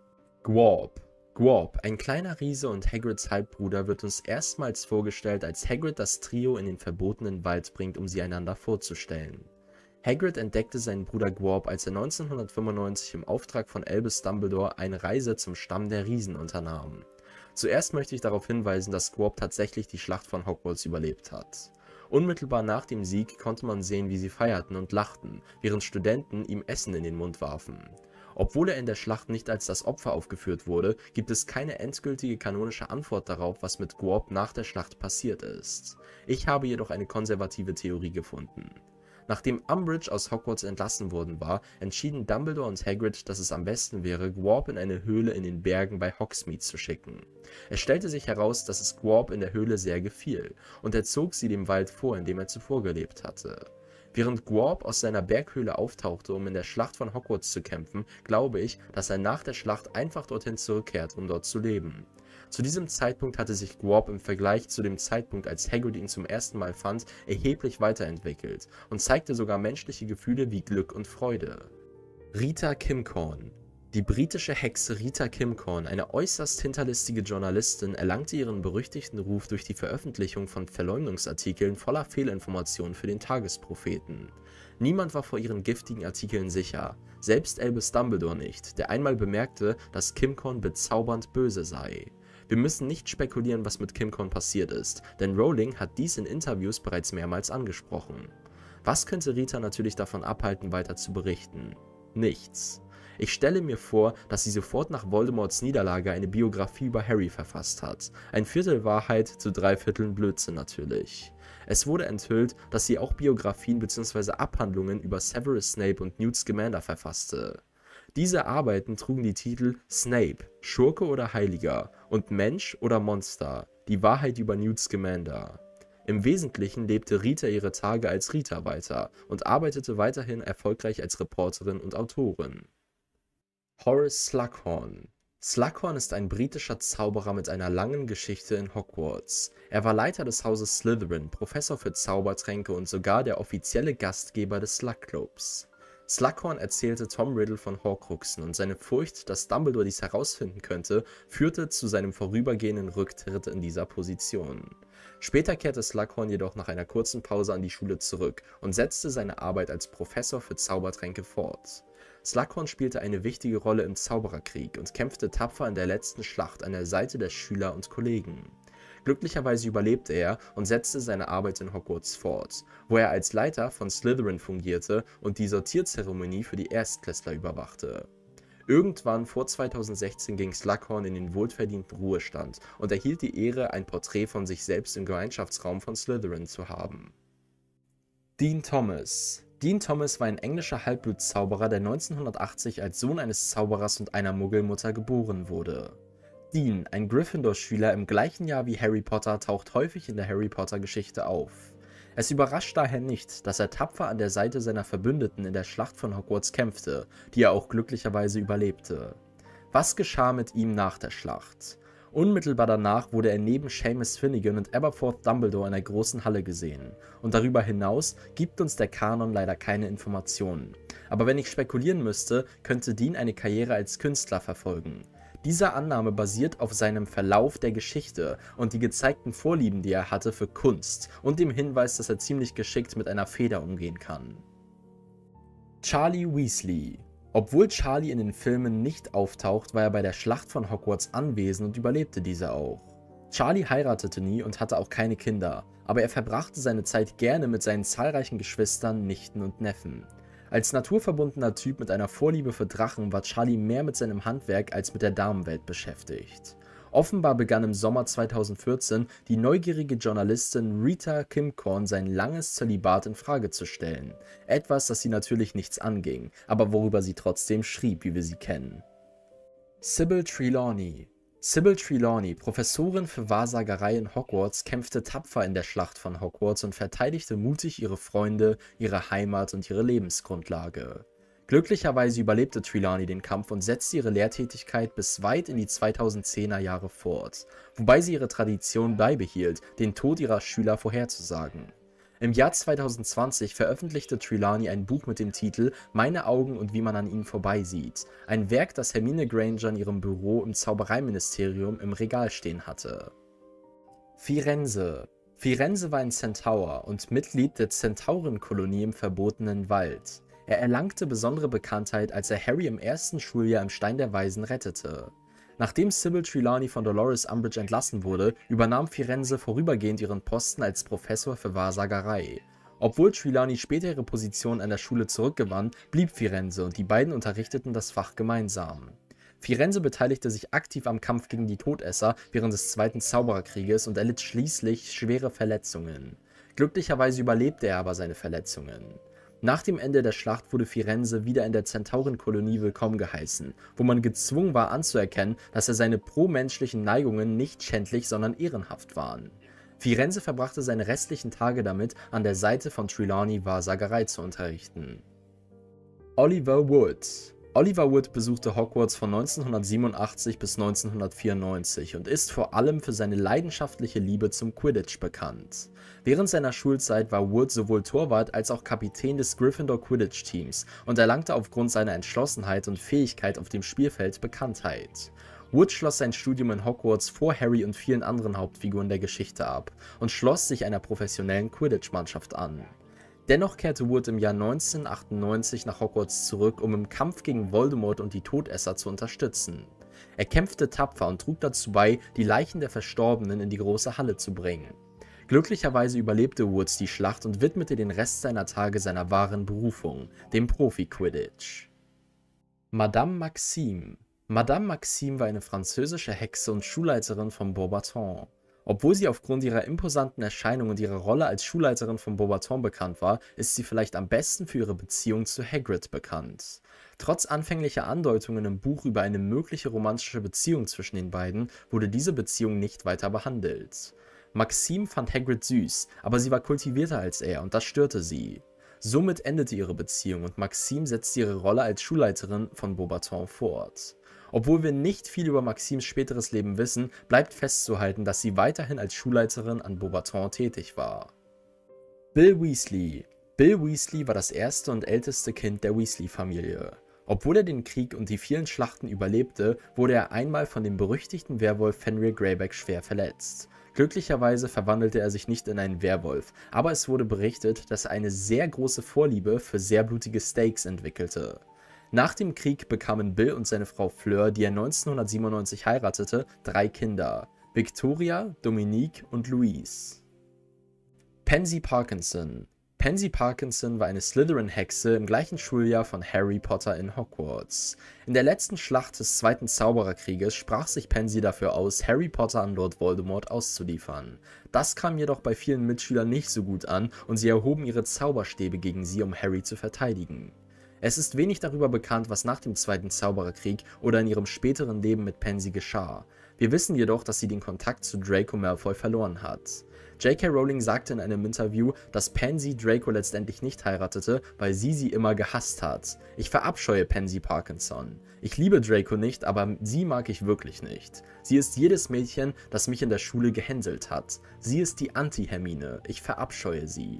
Gwarp. Gwarp, ein kleiner Riese und Hagrids Halbbruder, wird uns erstmals vorgestellt, als Hagrid das Trio in den verbotenen Wald bringt, um sie einander vorzustellen. Hagrid entdeckte seinen Bruder Gwarp, als er neunzehnhundertfünfundneunzig im Auftrag von Albus Dumbledore eine Reise zum Stamm der Riesen unternahm. Zuerst möchte ich darauf hinweisen, dass Gwarp tatsächlich die Schlacht von Hogwarts überlebt hat. Unmittelbar nach dem Sieg konnte man sehen, wie sie feierten und lachten, während Studenten ihm Essen in den Mund warfen. Obwohl er in der Schlacht nicht als das Opfer aufgeführt wurde, gibt es keine endgültige kanonische Antwort darauf, was mit Gwarp nach der Schlacht passiert ist. Ich habe jedoch eine konservative Theorie gefunden. Nachdem Umbridge aus Hogwarts entlassen worden war, entschieden Dumbledore und Hagrid, dass es am besten wäre, Gwarp in eine Höhle in den Bergen bei Hogsmeade zu schicken. Es stellte sich heraus, dass es Gwarp in der Höhle sehr gefiel, und er zog sie dem Wald vor, in dem er zuvor gelebt hatte. Während Gwarp aus seiner Berghöhle auftauchte, um in der Schlacht von Hogwarts zu kämpfen, glaube ich, dass er nach der Schlacht einfach dorthin zurückkehrt, um dort zu leben. Zu diesem Zeitpunkt hatte sich Gwarp im Vergleich zu dem Zeitpunkt, als Hagrid ihn zum ersten Mal fand, erheblich weiterentwickelt und zeigte sogar menschliche Gefühle wie Glück und Freude. Rita Kimcorn. Die britische Hexe Rita Kimcorn, eine äußerst hinterlistige Journalistin, erlangte ihren berüchtigten Ruf durch die Veröffentlichung von Verleumdungsartikeln voller Fehlinformationen für den Tagespropheten. Niemand war vor ihren giftigen Artikeln sicher, selbst Albus Dumbledore nicht, der einmal bemerkte, dass Kimcorn bezaubernd böse sei. Wir müssen nicht spekulieren, was mit Kimcorn passiert ist, denn Rowling hat dies in Interviews bereits mehrmals angesprochen. Was könnte Rita natürlich davon abhalten, weiter zu berichten? Nichts. Ich stelle mir vor, dass sie sofort nach Voldemorts Niederlage eine Biografie über Harry verfasst hat. Ein Viertel Wahrheit zu drei Vierteln Blödsinn natürlich. Es wurde enthüllt, dass sie auch Biografien bzw. Abhandlungen über Severus Snape und Newt Scamander verfasste. Diese Arbeiten trugen die Titel Snape, Schurke oder Heiliger und Mensch oder Monster, die Wahrheit über Newt Scamander. Im Wesentlichen lebte Rita ihre Tage als Rita weiter und arbeitete weiterhin erfolgreich als Reporterin und Autorin. Horace Slughorn. Slughorn ist ein britischer Zauberer mit einer langen Geschichte in Hogwarts. Er war Leiter des Hauses Slytherin, Professor für Zaubertränke und sogar der offizielle Gastgeber des Slug-Clubs. Slughorn erzählte Tom Riddle von Horcruxen und seine Furcht, dass Dumbledore dies herausfinden könnte, führte zu seinem vorübergehenden Rücktritt in dieser Position. Später kehrte Slughorn jedoch nach einer kurzen Pause an die Schule zurück und setzte seine Arbeit als Professor für Zaubertränke fort. Slughorn spielte eine wichtige Rolle im Zaubererkrieg und kämpfte tapfer in der letzten Schlacht an der Seite der Schüler und Kollegen. Glücklicherweise überlebte er und setzte seine Arbeit in Hogwarts fort, wo er als Leiter von Slytherin fungierte und die Sortierzeremonie für die Erstklässler überwachte. Irgendwann vor zweitausendsechzehn ging Slughorn in den wohlverdienten Ruhestand und erhielt die Ehre, ein Porträt von sich selbst im Gemeinschaftsraum von Slytherin zu haben. Dean Thomas. Dean Thomas war ein englischer Halbblutzauberer, der neunzehnhundertachtzig als Sohn eines Zauberers und einer Muggelmutter geboren wurde. Dean, ein Gryffindor-Schüler im gleichen Jahr wie Harry Potter, taucht häufig in der Harry-Potter-Geschichte auf. Es überrascht daher nicht, dass er tapfer an der Seite seiner Verbündeten in der Schlacht von Hogwarts kämpfte, die er auch glücklicherweise überlebte. Was geschah mit ihm nach der Schlacht? Unmittelbar danach wurde er neben Seamus Finnegan und Aberforth Dumbledore in der großen Halle gesehen. Und darüber hinaus gibt uns der Kanon leider keine Informationen. Aber wenn ich spekulieren müsste, könnte Dean eine Karriere als Künstler verfolgen. Diese Annahme basiert auf seinem Verlauf der Geschichte und die gezeigten Vorlieben, die er hatte für Kunst und dem Hinweis, dass er ziemlich geschickt mit einer Feder umgehen kann. Charlie Weasley. Obwohl Charlie in den Filmen nicht auftaucht, war er bei der Schlacht von Hogwarts anwesend und überlebte diese auch. Charlie heiratete nie und hatte auch keine Kinder, aber er verbrachte seine Zeit gerne mit seinen zahlreichen Geschwistern, Nichten und Neffen. Als naturverbundener Typ mit einer Vorliebe für Drachen war Charlie mehr mit seinem Handwerk als mit der Damenwelt beschäftigt. Offenbar begann im Sommer zweitausendvierzehn die neugierige Journalistin Rita Kimcorn sein langes Zölibat in Frage zu stellen. Etwas, das sie natürlich nichts anging, aber worüber sie trotzdem schrieb, wie wir sie kennen. Sybil Trelawney. Sybil Trelawney, Professorin für Wahrsagerei in Hogwarts, kämpfte tapfer in der Schlacht von Hogwarts und verteidigte mutig ihre Freunde, ihre Heimat und ihre Lebensgrundlage. Glücklicherweise überlebte Trelawney den Kampf und setzte ihre Lehrtätigkeit bis weit in die zweitausendzehner Jahre fort, wobei sie ihre Tradition beibehielt, den Tod ihrer Schüler vorherzusagen. Im Jahr zweitausendzwanzig veröffentlichte Trelawney ein Buch mit dem Titel Meine Augen und wie man an ihnen vorbeisieht, ein Werk, das Hermine Granger in ihrem Büro im Zaubereiministerium im Regal stehen hatte. Firenze. Firenze war ein Zentaur und Mitglied der Zentaurenkolonie im Verbotenen Wald. Er erlangte besondere Bekanntheit, als er Harry im ersten Schuljahr im Stein der Weisen rettete. Nachdem Sybil Trelawney von Dolores Umbridge entlassen wurde, übernahm Firenze vorübergehend ihren Posten als Professor für Wahrsagerei. Obwohl Trelawney später ihre Position an der Schule zurückgewann, blieb Firenze und die beiden unterrichteten das Fach gemeinsam. Firenze beteiligte sich aktiv am Kampf gegen die Todesser während des Zweiten Zaubererkrieges und erlitt schließlich schwere Verletzungen. Glücklicherweise überlebte er aber seine Verletzungen. Nach dem Ende der Schlacht wurde Firenze wieder in der Zentaurenkolonie willkommen geheißen, wo man gezwungen war anzuerkennen, dass er seine promenschlichen Neigungen nicht schändlich, sondern ehrenhaft waren. Firenze verbrachte seine restlichen Tage damit, an der Seite von Trelawney Wahrsagerei zu unterrichten. Oliver Wood. Oliver Wood besuchte Hogwarts von neunzehnhundertsiebenundachtzig bis neunzehnhundertvierundneunzig und ist vor allem für seine leidenschaftliche Liebe zum Quidditch bekannt. Während seiner Schulzeit war Wood sowohl Torwart als auch Kapitän des Gryffindor Quidditch-Teams und erlangte aufgrund seiner Entschlossenheit und Fähigkeit auf dem Spielfeld Bekanntheit. Wood schloss sein Studium in Hogwarts vor Harry und vielen anderen Hauptfiguren der Geschichte ab und schloss sich einer professionellen Quidditch-Mannschaft an. Dennoch kehrte Wood im Jahr neunzehnhundertachtundneunzig nach Hogwarts zurück, um im Kampf gegen Voldemort und die Todesser zu unterstützen. Er kämpfte tapfer und trug dazu bei, die Leichen der Verstorbenen in die große Halle zu bringen. Glücklicherweise überlebte Woods die Schlacht und widmete den Rest seiner Tage seiner wahren Berufung, dem Profi-Quidditch. Madame Maxime. Madame Maxime war eine französische Hexe und Schulleiterin von Beauxbaton. Obwohl sie aufgrund ihrer imposanten Erscheinung und ihrer Rolle als Schulleiterin von Beauxbaton bekannt war, ist sie vielleicht am besten für ihre Beziehung zu Hagrid bekannt. Trotz anfänglicher Andeutungen im Buch über eine mögliche romantische Beziehung zwischen den beiden, wurde diese Beziehung nicht weiter behandelt. Maxime fand Hagrid süß, aber sie war kultivierter als er und das störte sie. Somit endete ihre Beziehung und Maxime setzte ihre Rolle als Schulleiterin von Beauxbaton fort. Obwohl wir nicht viel über Maximes späteres Leben wissen, bleibt festzuhalten, dass sie weiterhin als Schulleiterin an Beauxbaton tätig war. Bill Weasley. Bill Weasley war das erste und älteste Kind der Weasley-Familie. Obwohl er den Krieg und die vielen Schlachten überlebte, wurde er einmal von dem berüchtigten Werwolf Fenrir Greyback schwer verletzt. Glücklicherweise verwandelte er sich nicht in einen Werwolf, aber es wurde berichtet, dass er eine sehr große Vorliebe für sehr blutige Steaks entwickelte. Nach dem Krieg bekamen Bill und seine Frau Fleur, die er neunzehnhundertsiebenundneunzig heiratete, drei Kinder: Victoria, Dominique und Louise. Pansy Parkinson. Pansy Parkinson war eine Slytherin-Hexe im gleichen Schuljahr von Harry Potter in Hogwarts. In der letzten Schlacht des Zweiten Zaubererkrieges sprach sich Pansy dafür aus, Harry Potter an Lord Voldemort auszuliefern. Das kam jedoch bei vielen Mitschülern nicht so gut an und sie erhoben ihre Zauberstäbe gegen sie, um Harry zu verteidigen. Es ist wenig darüber bekannt, was nach dem Zweiten Zaubererkrieg oder in ihrem späteren Leben mit Pansy geschah. Wir wissen jedoch, dass sie den Kontakt zu Draco Malfoy verloren hat. J K Rowling sagte in einem Interview, dass Pansy Draco letztendlich nicht heiratete, weil sie sie immer gehasst hat. Ich verabscheue Pansy Parkinson. Ich liebe Draco nicht, aber sie mag ich wirklich nicht. Sie ist jedes Mädchen, das mich in der Schule gehänselt hat. Sie ist die Anti-Hermine. Ich verabscheue sie.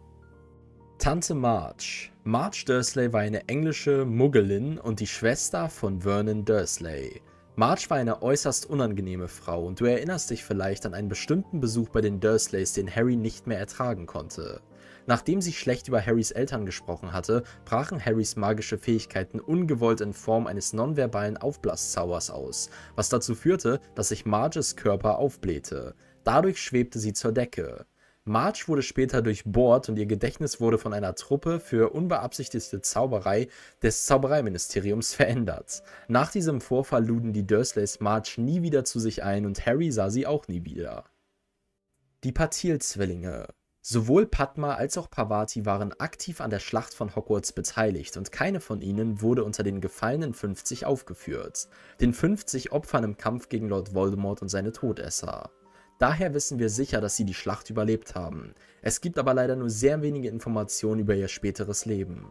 Tante Marge. Marge Dursley war eine englische Muggelin und die Schwester von Vernon Dursley. Marge war eine äußerst unangenehme Frau und du erinnerst dich vielleicht an einen bestimmten Besuch bei den Dursleys, den Harry nicht mehr ertragen konnte. Nachdem sie schlecht über Harrys Eltern gesprochen hatte, brachen Harrys magische Fähigkeiten ungewollt in Form eines nonverbalen Aufblaszaubers aus, was dazu führte, dass sich Marges Körper aufblähte. Dadurch schwebte sie zur Decke. Marge wurde später durchbohrt und ihr Gedächtnis wurde von einer Truppe für unbeabsichtigte Zauberei des Zaubereiministeriums verändert. Nach diesem Vorfall luden die Dursleys Marge nie wieder zu sich ein und Harry sah sie auch nie wieder. Die Patil-Zwillinge. Sowohl Padma als auch Parvati waren aktiv an der Schlacht von Hogwarts beteiligt und keine von ihnen wurde unter den gefallenen fünfzig aufgeführt, den fünfzig Opfern im Kampf gegen Lord Voldemort und seine Todesser. Daher wissen wir sicher, dass sie die Schlacht überlebt haben. Es gibt aber leider nur sehr wenige Informationen über ihr späteres Leben.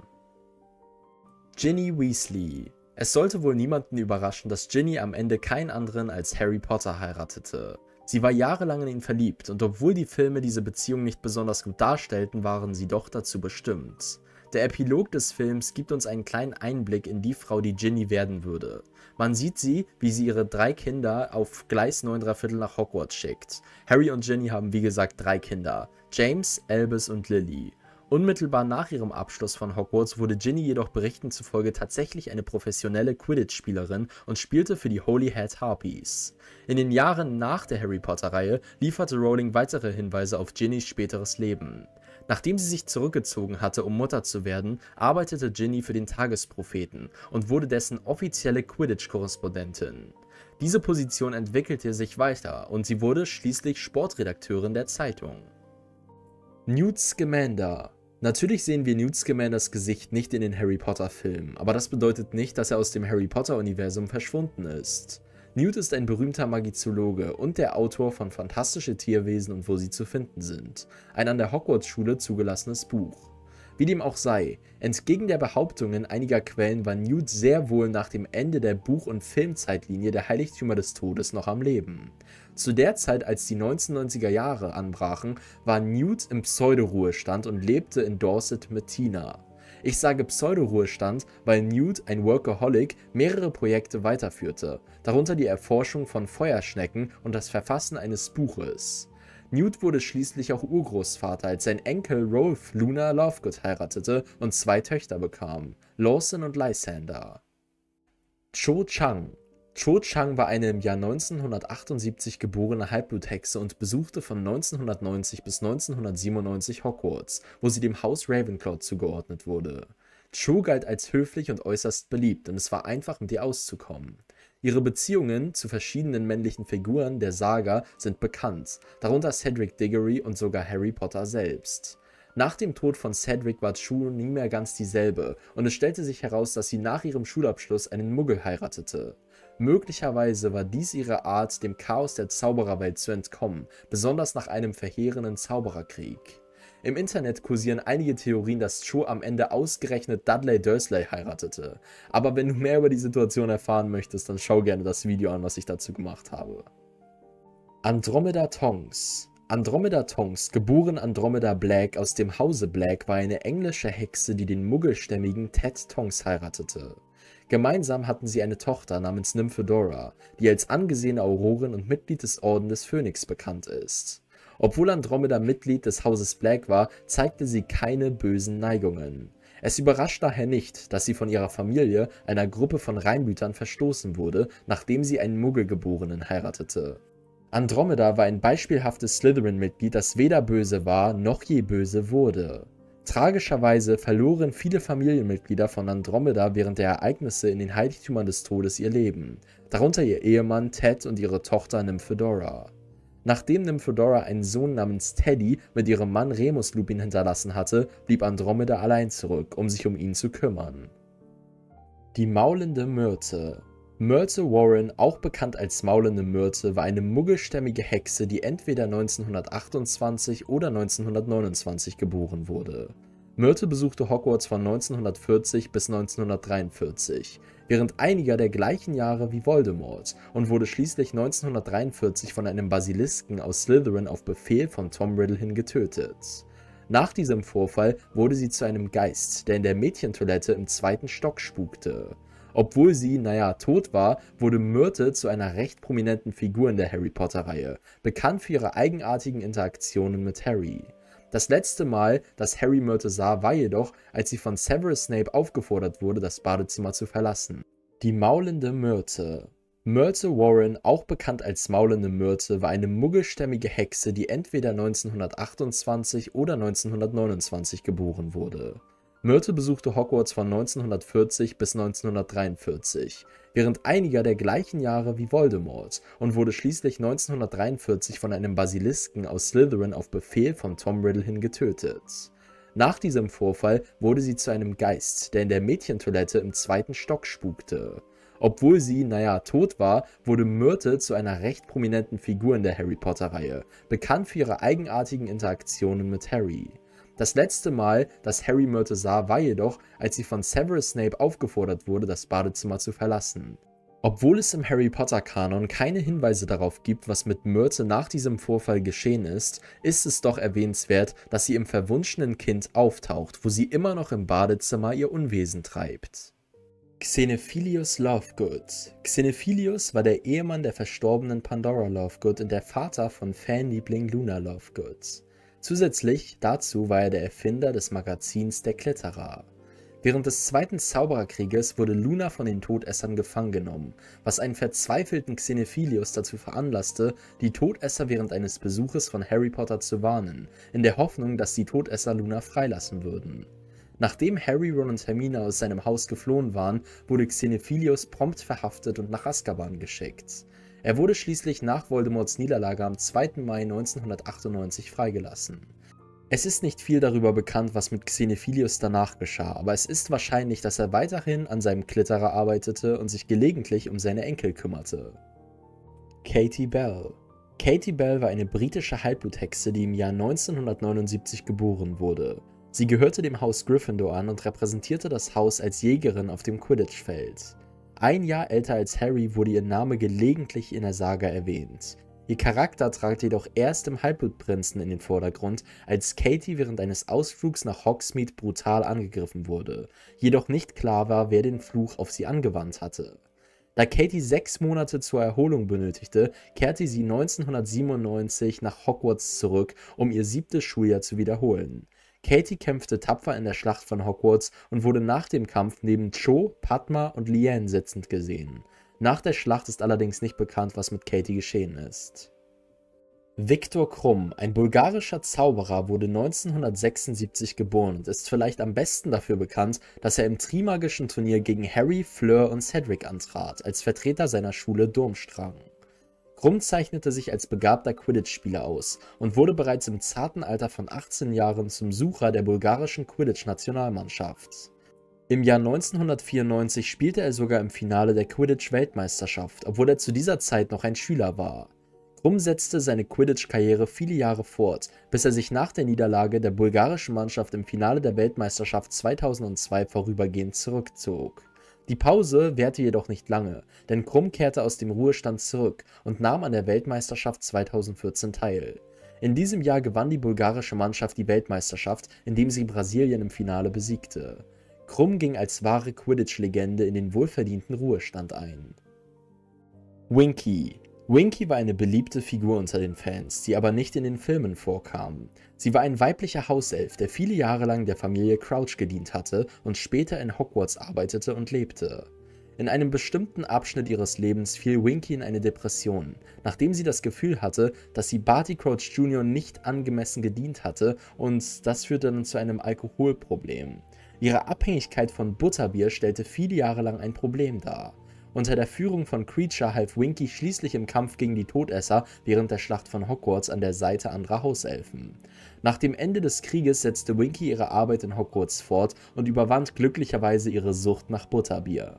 Ginny Weasley. Es sollte wohl niemanden überraschen, dass Ginny am Ende keinen anderen als Harry Potter heiratete. Sie war jahrelang in ihn verliebt und obwohl die Filme diese Beziehung nicht besonders gut darstellten, waren sie doch dazu bestimmt. Der Epilog des Films gibt uns einen kleinen Einblick in die Frau, die Ginny werden würde. Man sieht sie, wie sie ihre drei Kinder auf Gleis neun drei Viertel nach Hogwarts schickt. Harry und Ginny haben wie gesagt drei Kinder, James, Albus und Lily. Unmittelbar nach ihrem Abschluss von Hogwarts wurde Ginny jedoch Berichten zufolge tatsächlich eine professionelle Quidditch-Spielerin und spielte für die Holyhead Harpies. In den Jahren nach der Harry Potter-Reihe lieferte Rowling weitere Hinweise auf Ginnys späteres Leben. Nachdem sie sich zurückgezogen hatte, um Mutter zu werden, arbeitete Ginny für den Tagespropheten und wurde dessen offizielle Quidditch-Korrespondentin. Diese Position entwickelte sich weiter und sie wurde schließlich Sportredakteurin der Zeitung. Newt Scamander. Natürlich sehen wir Newt Scamanders Gesicht nicht in den Harry Potter Filmen, aber das bedeutet nicht, dass er aus dem Harry Potter Universum verschwunden ist. Newt ist ein berühmter Magizologe und der Autor von Fantastische Tierwesen und wo sie zu finden sind, ein an der Hogwarts-Schule zugelassenes Buch. Wie dem auch sei, entgegen der Behauptungen einiger Quellen war Newt sehr wohl nach dem Ende der Buch- und Filmzeitlinie der Heiligtümer des Todes noch am Leben. Zu der Zeit, als die neunzehnhundertneunziger Jahre anbrachen, war Newt im Pseudo-Ruhestand und lebte in Dorset mit Tina. Ich sage Pseudo-Ruhestand, weil Newt, ein Workaholic, mehrere Projekte weiterführte, darunter die Erforschung von Feuerschnecken und das Verfassen eines Buches. Newt wurde schließlich auch Urgroßvater, als sein Enkel Rolf Luna Lovegood heiratete und zwei Töchter bekam, Lawson und Lysander. Cho Chang. Cho Chang war eine im Jahr neunzehnhundertachtundsiebzig geborene Halbbluthexe und besuchte von neunzehnhundertneunzig bis neunzehnhundertsiebenundneunzig Hogwarts, wo sie dem Haus Ravenclaw zugeordnet wurde. Cho galt als höflich und äußerst beliebt und es war einfach, mit ihr auszukommen. Ihre Beziehungen zu verschiedenen männlichen Figuren der Saga sind bekannt, darunter Cedric Diggory und sogar Harry Potter selbst. Nach dem Tod von Cedric war Cho nie mehr ganz dieselbe und es stellte sich heraus, dass sie nach ihrem Schulabschluss einen Muggel heiratete. Möglicherweise war dies ihre Art, dem Chaos der Zaubererwelt zu entkommen, besonders nach einem verheerenden Zaubererkrieg. Im Internet kursieren einige Theorien, dass Cho am Ende ausgerechnet Dudley Dursley heiratete. Aber wenn du mehr über die Situation erfahren möchtest, dann schau gerne das Video an, was ich dazu gemacht habe. Andromeda Tonks. Andromeda Tonks, geboren Andromeda Black aus dem Hause Black, war eine englische Hexe, die den muggelstämmigen Ted Tonks heiratete. Gemeinsam hatten sie eine Tochter namens Nymphedora, die als angesehene Aurorin und Mitglied des Orden des Phönix bekannt ist. Obwohl Andromeda Mitglied des Hauses Black war, zeigte sie keine bösen Neigungen. Es überrascht daher nicht, dass sie von ihrer Familie, einer Gruppe von Reinblütern, verstoßen wurde, nachdem sie einen Muggelgeborenen heiratete. Andromeda war ein beispielhaftes Slytherin-Mitglied, das weder böse war, noch je böse wurde. Tragischerweise verloren viele Familienmitglieder von Andromeda während der Ereignisse in den Heiligtümern des Todes ihr Leben, darunter ihr Ehemann Ted und ihre Tochter Nymphedora. Nachdem Nymphedora einen Sohn namens Teddy mit ihrem Mann Remus Lupin hinterlassen hatte, blieb Andromeda allein zurück, um sich um ihn zu kümmern. Die maulende Myrte. Myrte Warren, auch bekannt als maulende Myrte, war eine muggelstämmige Hexe, die entweder neunzehnhundertachtundzwanzig oder neunzehnhundertneunundzwanzig geboren wurde. Myrte besuchte Hogwarts von neunzehnhundertvierzig bis neunzehnhundertdreiundvierzig, während einiger der gleichen Jahre wie Voldemort, und wurde schließlich neunzehnhundertdreiundvierzig von einem Basilisken aus Slytherin auf Befehl von Tom Riddle hin getötet. Nach diesem Vorfall wurde sie zu einem Geist, der in der Mädchentoilette im zweiten Stock spukte. Obwohl sie, naja, tot war, wurde Myrte zu einer recht prominenten Figur in der Harry-Potter-Reihe, bekannt für ihre eigenartigen Interaktionen mit Harry. Das letzte Mal, dass Harry Myrte sah, war jedoch, als sie von Severus Snape aufgefordert wurde, das Badezimmer zu verlassen. Die maulende Myrte. Myrte Warren, auch bekannt als maulende Myrte, war eine muggelstämmige Hexe, die entweder neunzehnhundertachtundzwanzig oder neunzehnhundertneunundzwanzig geboren wurde. Myrte besuchte Hogwarts von neunzehnhundertvierzig bis neunzehnhundertdreiundvierzig, während einiger der gleichen Jahre wie Voldemort, und wurde schließlich neunzehnhundertdreiundvierzig von einem Basilisken aus Slytherin auf Befehl von Tom Riddle hin getötet. Nach diesem Vorfall wurde sie zu einem Geist, der in der Mädchentoilette im zweiten Stock spukte. Obwohl sie, naja, tot war, wurde Myrte zu einer recht prominenten Figur in der Harry-Potter-Reihe, bekannt für ihre eigenartigen Interaktionen mit Harry. Das letzte Mal, dass Harry Myrte sah, war jedoch, als sie von Severus Snape aufgefordert wurde, das Badezimmer zu verlassen. Obwohl es im Harry-Potter-Kanon keine Hinweise darauf gibt, was mit Myrte nach diesem Vorfall geschehen ist, ist es doch erwähnenswert, dass sie im verwunschenen Kind auftaucht, wo sie immer noch im Badezimmer ihr Unwesen treibt. Xenephilius Lovegood. Xenephilius war der Ehemann der verstorbenen Pandora Lovegood und der Vater von Fanliebling Luna Lovegood. Zusätzlich dazu war er der Erfinder des Magazins Der Kletterer. Während des Zweiten Zaubererkrieges wurde Luna von den Todessern gefangen genommen, was einen verzweifelten Xenephilius dazu veranlasste, die Todesser während eines Besuches von Harry Potter zu warnen, in der Hoffnung, dass die Todesser Luna freilassen würden. Nachdem Harry, Ron und Hermine aus seinem Haus geflohen waren, wurde Xenephilius prompt verhaftet und nach Azkaban geschickt. Er wurde schließlich nach Voldemorts Niederlage am zweiten Mai neunzehnhundertachtundneunzig freigelassen. Es ist nicht viel darüber bekannt, was mit Xenephilius danach geschah, aber es ist wahrscheinlich, dass er weiterhin an seinem Klitterer arbeitete und sich gelegentlich um seine Enkel kümmerte. Katie Bell. Katie Bell war eine britische Halbbluthexe, die im Jahr neunzehnhundertneunundsiebzig geboren wurde. Sie gehörte dem Haus Gryffindor an und repräsentierte das Haus als Jägerin auf dem Quidditch-Feld. Ein Jahr älter als Harry wurde ihr Name gelegentlich in der Saga erwähnt. Ihr Charakter trat jedoch erst im Halbblutprinzen in den Vordergrund, als Katie während eines Ausflugs nach Hogsmeade brutal angegriffen wurde, jedoch nicht klar war, wer den Fluch auf sie angewandt hatte. Da Katie sechs Monate zur Erholung benötigte, kehrte sie neunzehnhundertsiebenundneunzig nach Hogwarts zurück, um ihr siebtes Schuljahr zu wiederholen. Katie kämpfte tapfer in der Schlacht von Hogwarts und wurde nach dem Kampf neben Cho, Padma und Liane sitzend gesehen. Nach der Schlacht ist allerdings nicht bekannt, was mit Katie geschehen ist. Viktor Krumm, ein bulgarischer Zauberer, wurde neunzehnhundertsechsundsiebzig geboren und ist vielleicht am besten dafür bekannt, dass er im Trimagischen Turnier gegen Harry, Fleur und Cedric antrat, als Vertreter seiner Schule Durmstrang. Krumm zeichnete sich als begabter Quidditch-Spieler aus und wurde bereits im zarten Alter von achtzehn Jahren zum Sucher der bulgarischen Quidditch-Nationalmannschaft. Im Jahr neunzehnhundertvierundneunzig spielte er sogar im Finale der Quidditch-Weltmeisterschaft, obwohl er zu dieser Zeit noch ein Schüler war. Krumm setzte seine Quidditch-Karriere viele Jahre fort, bis er sich nach der Niederlage der bulgarischen Mannschaft im Finale der Weltmeisterschaft zweitausendzwei vorübergehend zurückzog. Die Pause währte jedoch nicht lange, denn Krumm kehrte aus dem Ruhestand zurück und nahm an der Weltmeisterschaft zweitausendvierzehn teil. In diesem Jahr gewann die bulgarische Mannschaft die Weltmeisterschaft, indem sie Brasilien im Finale besiegte. Krumm ging als wahre Quidditch-Legende in den wohlverdienten Ruhestand ein. Winky. Winky war eine beliebte Figur unter den Fans, die aber nicht in den Filmen vorkam. Sie war ein weiblicher Hauself, der viele Jahre lang der Familie Crouch gedient hatte und später in Hogwarts arbeitete und lebte. In einem bestimmten Abschnitt ihres Lebens fiel Winky in eine Depression, nachdem sie das Gefühl hatte, dass sie Barty Crouch Junior nicht angemessen gedient hatte, und das führte dann zu einem Alkoholproblem. Ihre Abhängigkeit von Butterbier stellte viele Jahre lang ein Problem dar. Unter der Führung von Kreacher half Winky schließlich im Kampf gegen die Todesser während der Schlacht von Hogwarts an der Seite anderer Hauselfen. Nach dem Ende des Krieges setzte Winky ihre Arbeit in Hogwarts fort und überwand glücklicherweise ihre Sucht nach Butterbier.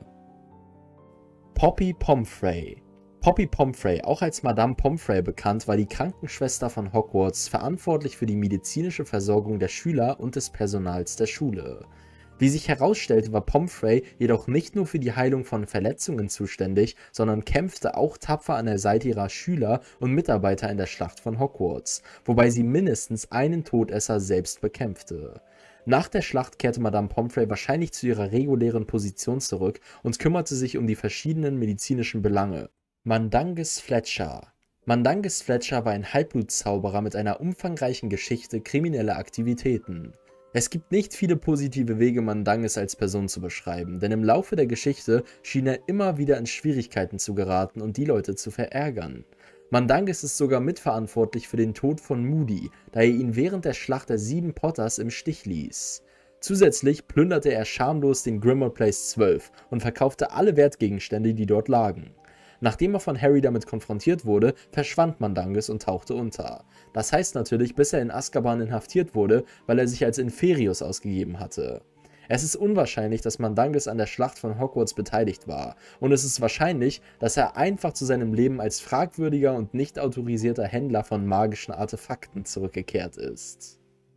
Poppy Pomfrey. Poppy Pomfrey, auch als Madame Pomfrey bekannt, war die Krankenschwester von Hogwarts, verantwortlich für die medizinische Versorgung der Schüler und des Personals der Schule. Wie sich herausstellte, war Pomfrey jedoch nicht nur für die Heilung von Verletzungen zuständig, sondern kämpfte auch tapfer an der Seite ihrer Schüler und Mitarbeiter in der Schlacht von Hogwarts, wobei sie mindestens einen Todesser selbst bekämpfte. Nach der Schlacht kehrte Madame Pomfrey wahrscheinlich zu ihrer regulären Position zurück und kümmerte sich um die verschiedenen medizinischen Belange. Mandangus Fletcher. Mandangus Fletcher war ein Halbblutzauberer mit einer umfangreichen Geschichte krimineller Aktivitäten. Es gibt nicht viele positive Wege, Mandangus als Person zu beschreiben, denn im Laufe der Geschichte schien er immer wieder in Schwierigkeiten zu geraten und die Leute zu verärgern. Mandangus ist sogar mitverantwortlich für den Tod von Moody, da er ihn während der Schlacht der sieben Potters im Stich ließ. Zusätzlich plünderte er schamlos den Grimmauld Place zwölf und verkaufte alle Wertgegenstände, die dort lagen. Nachdem er von Harry damit konfrontiert wurde, verschwand Mandangus und tauchte unter. Das heißt natürlich, bis er in Azkaban inhaftiert wurde, weil er sich als Inferius ausgegeben hatte. Es ist unwahrscheinlich, dass Mandangus an der Schlacht von Hogwarts beteiligt war, und es ist wahrscheinlich, dass er einfach zu seinem Leben als fragwürdiger und nicht autorisierter Händler von magischen Artefakten zurückgekehrt ist.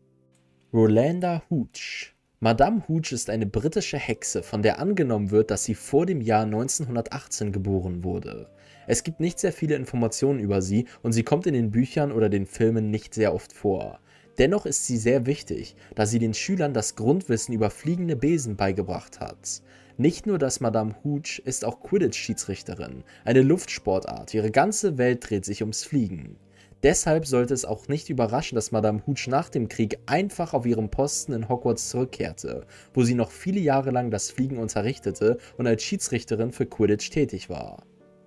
Rolanda Hooch. Madame Hooch ist eine britische Hexe, von der angenommen wird, dass sie vor dem Jahr neunzehnhundertachtzehn geboren wurde. Es gibt nicht sehr viele Informationen über sie und sie kommt in den Büchern oder den Filmen nicht sehr oft vor. Dennoch ist sie sehr wichtig, da sie den Schülern das Grundwissen über fliegende Besen beigebracht hat. Nicht nur das, Madame Hooch ist auch Quidditch-Schiedsrichterin, eine Luftsportart, ihre ganze Welt dreht sich ums Fliegen. Deshalb sollte es auch nicht überraschen, dass Madame Hooch nach dem Krieg einfach auf ihrem Posten in Hogwarts zurückkehrte, wo sie noch viele Jahre lang das Fliegen unterrichtete und als Schiedsrichterin für Quidditch tätig war.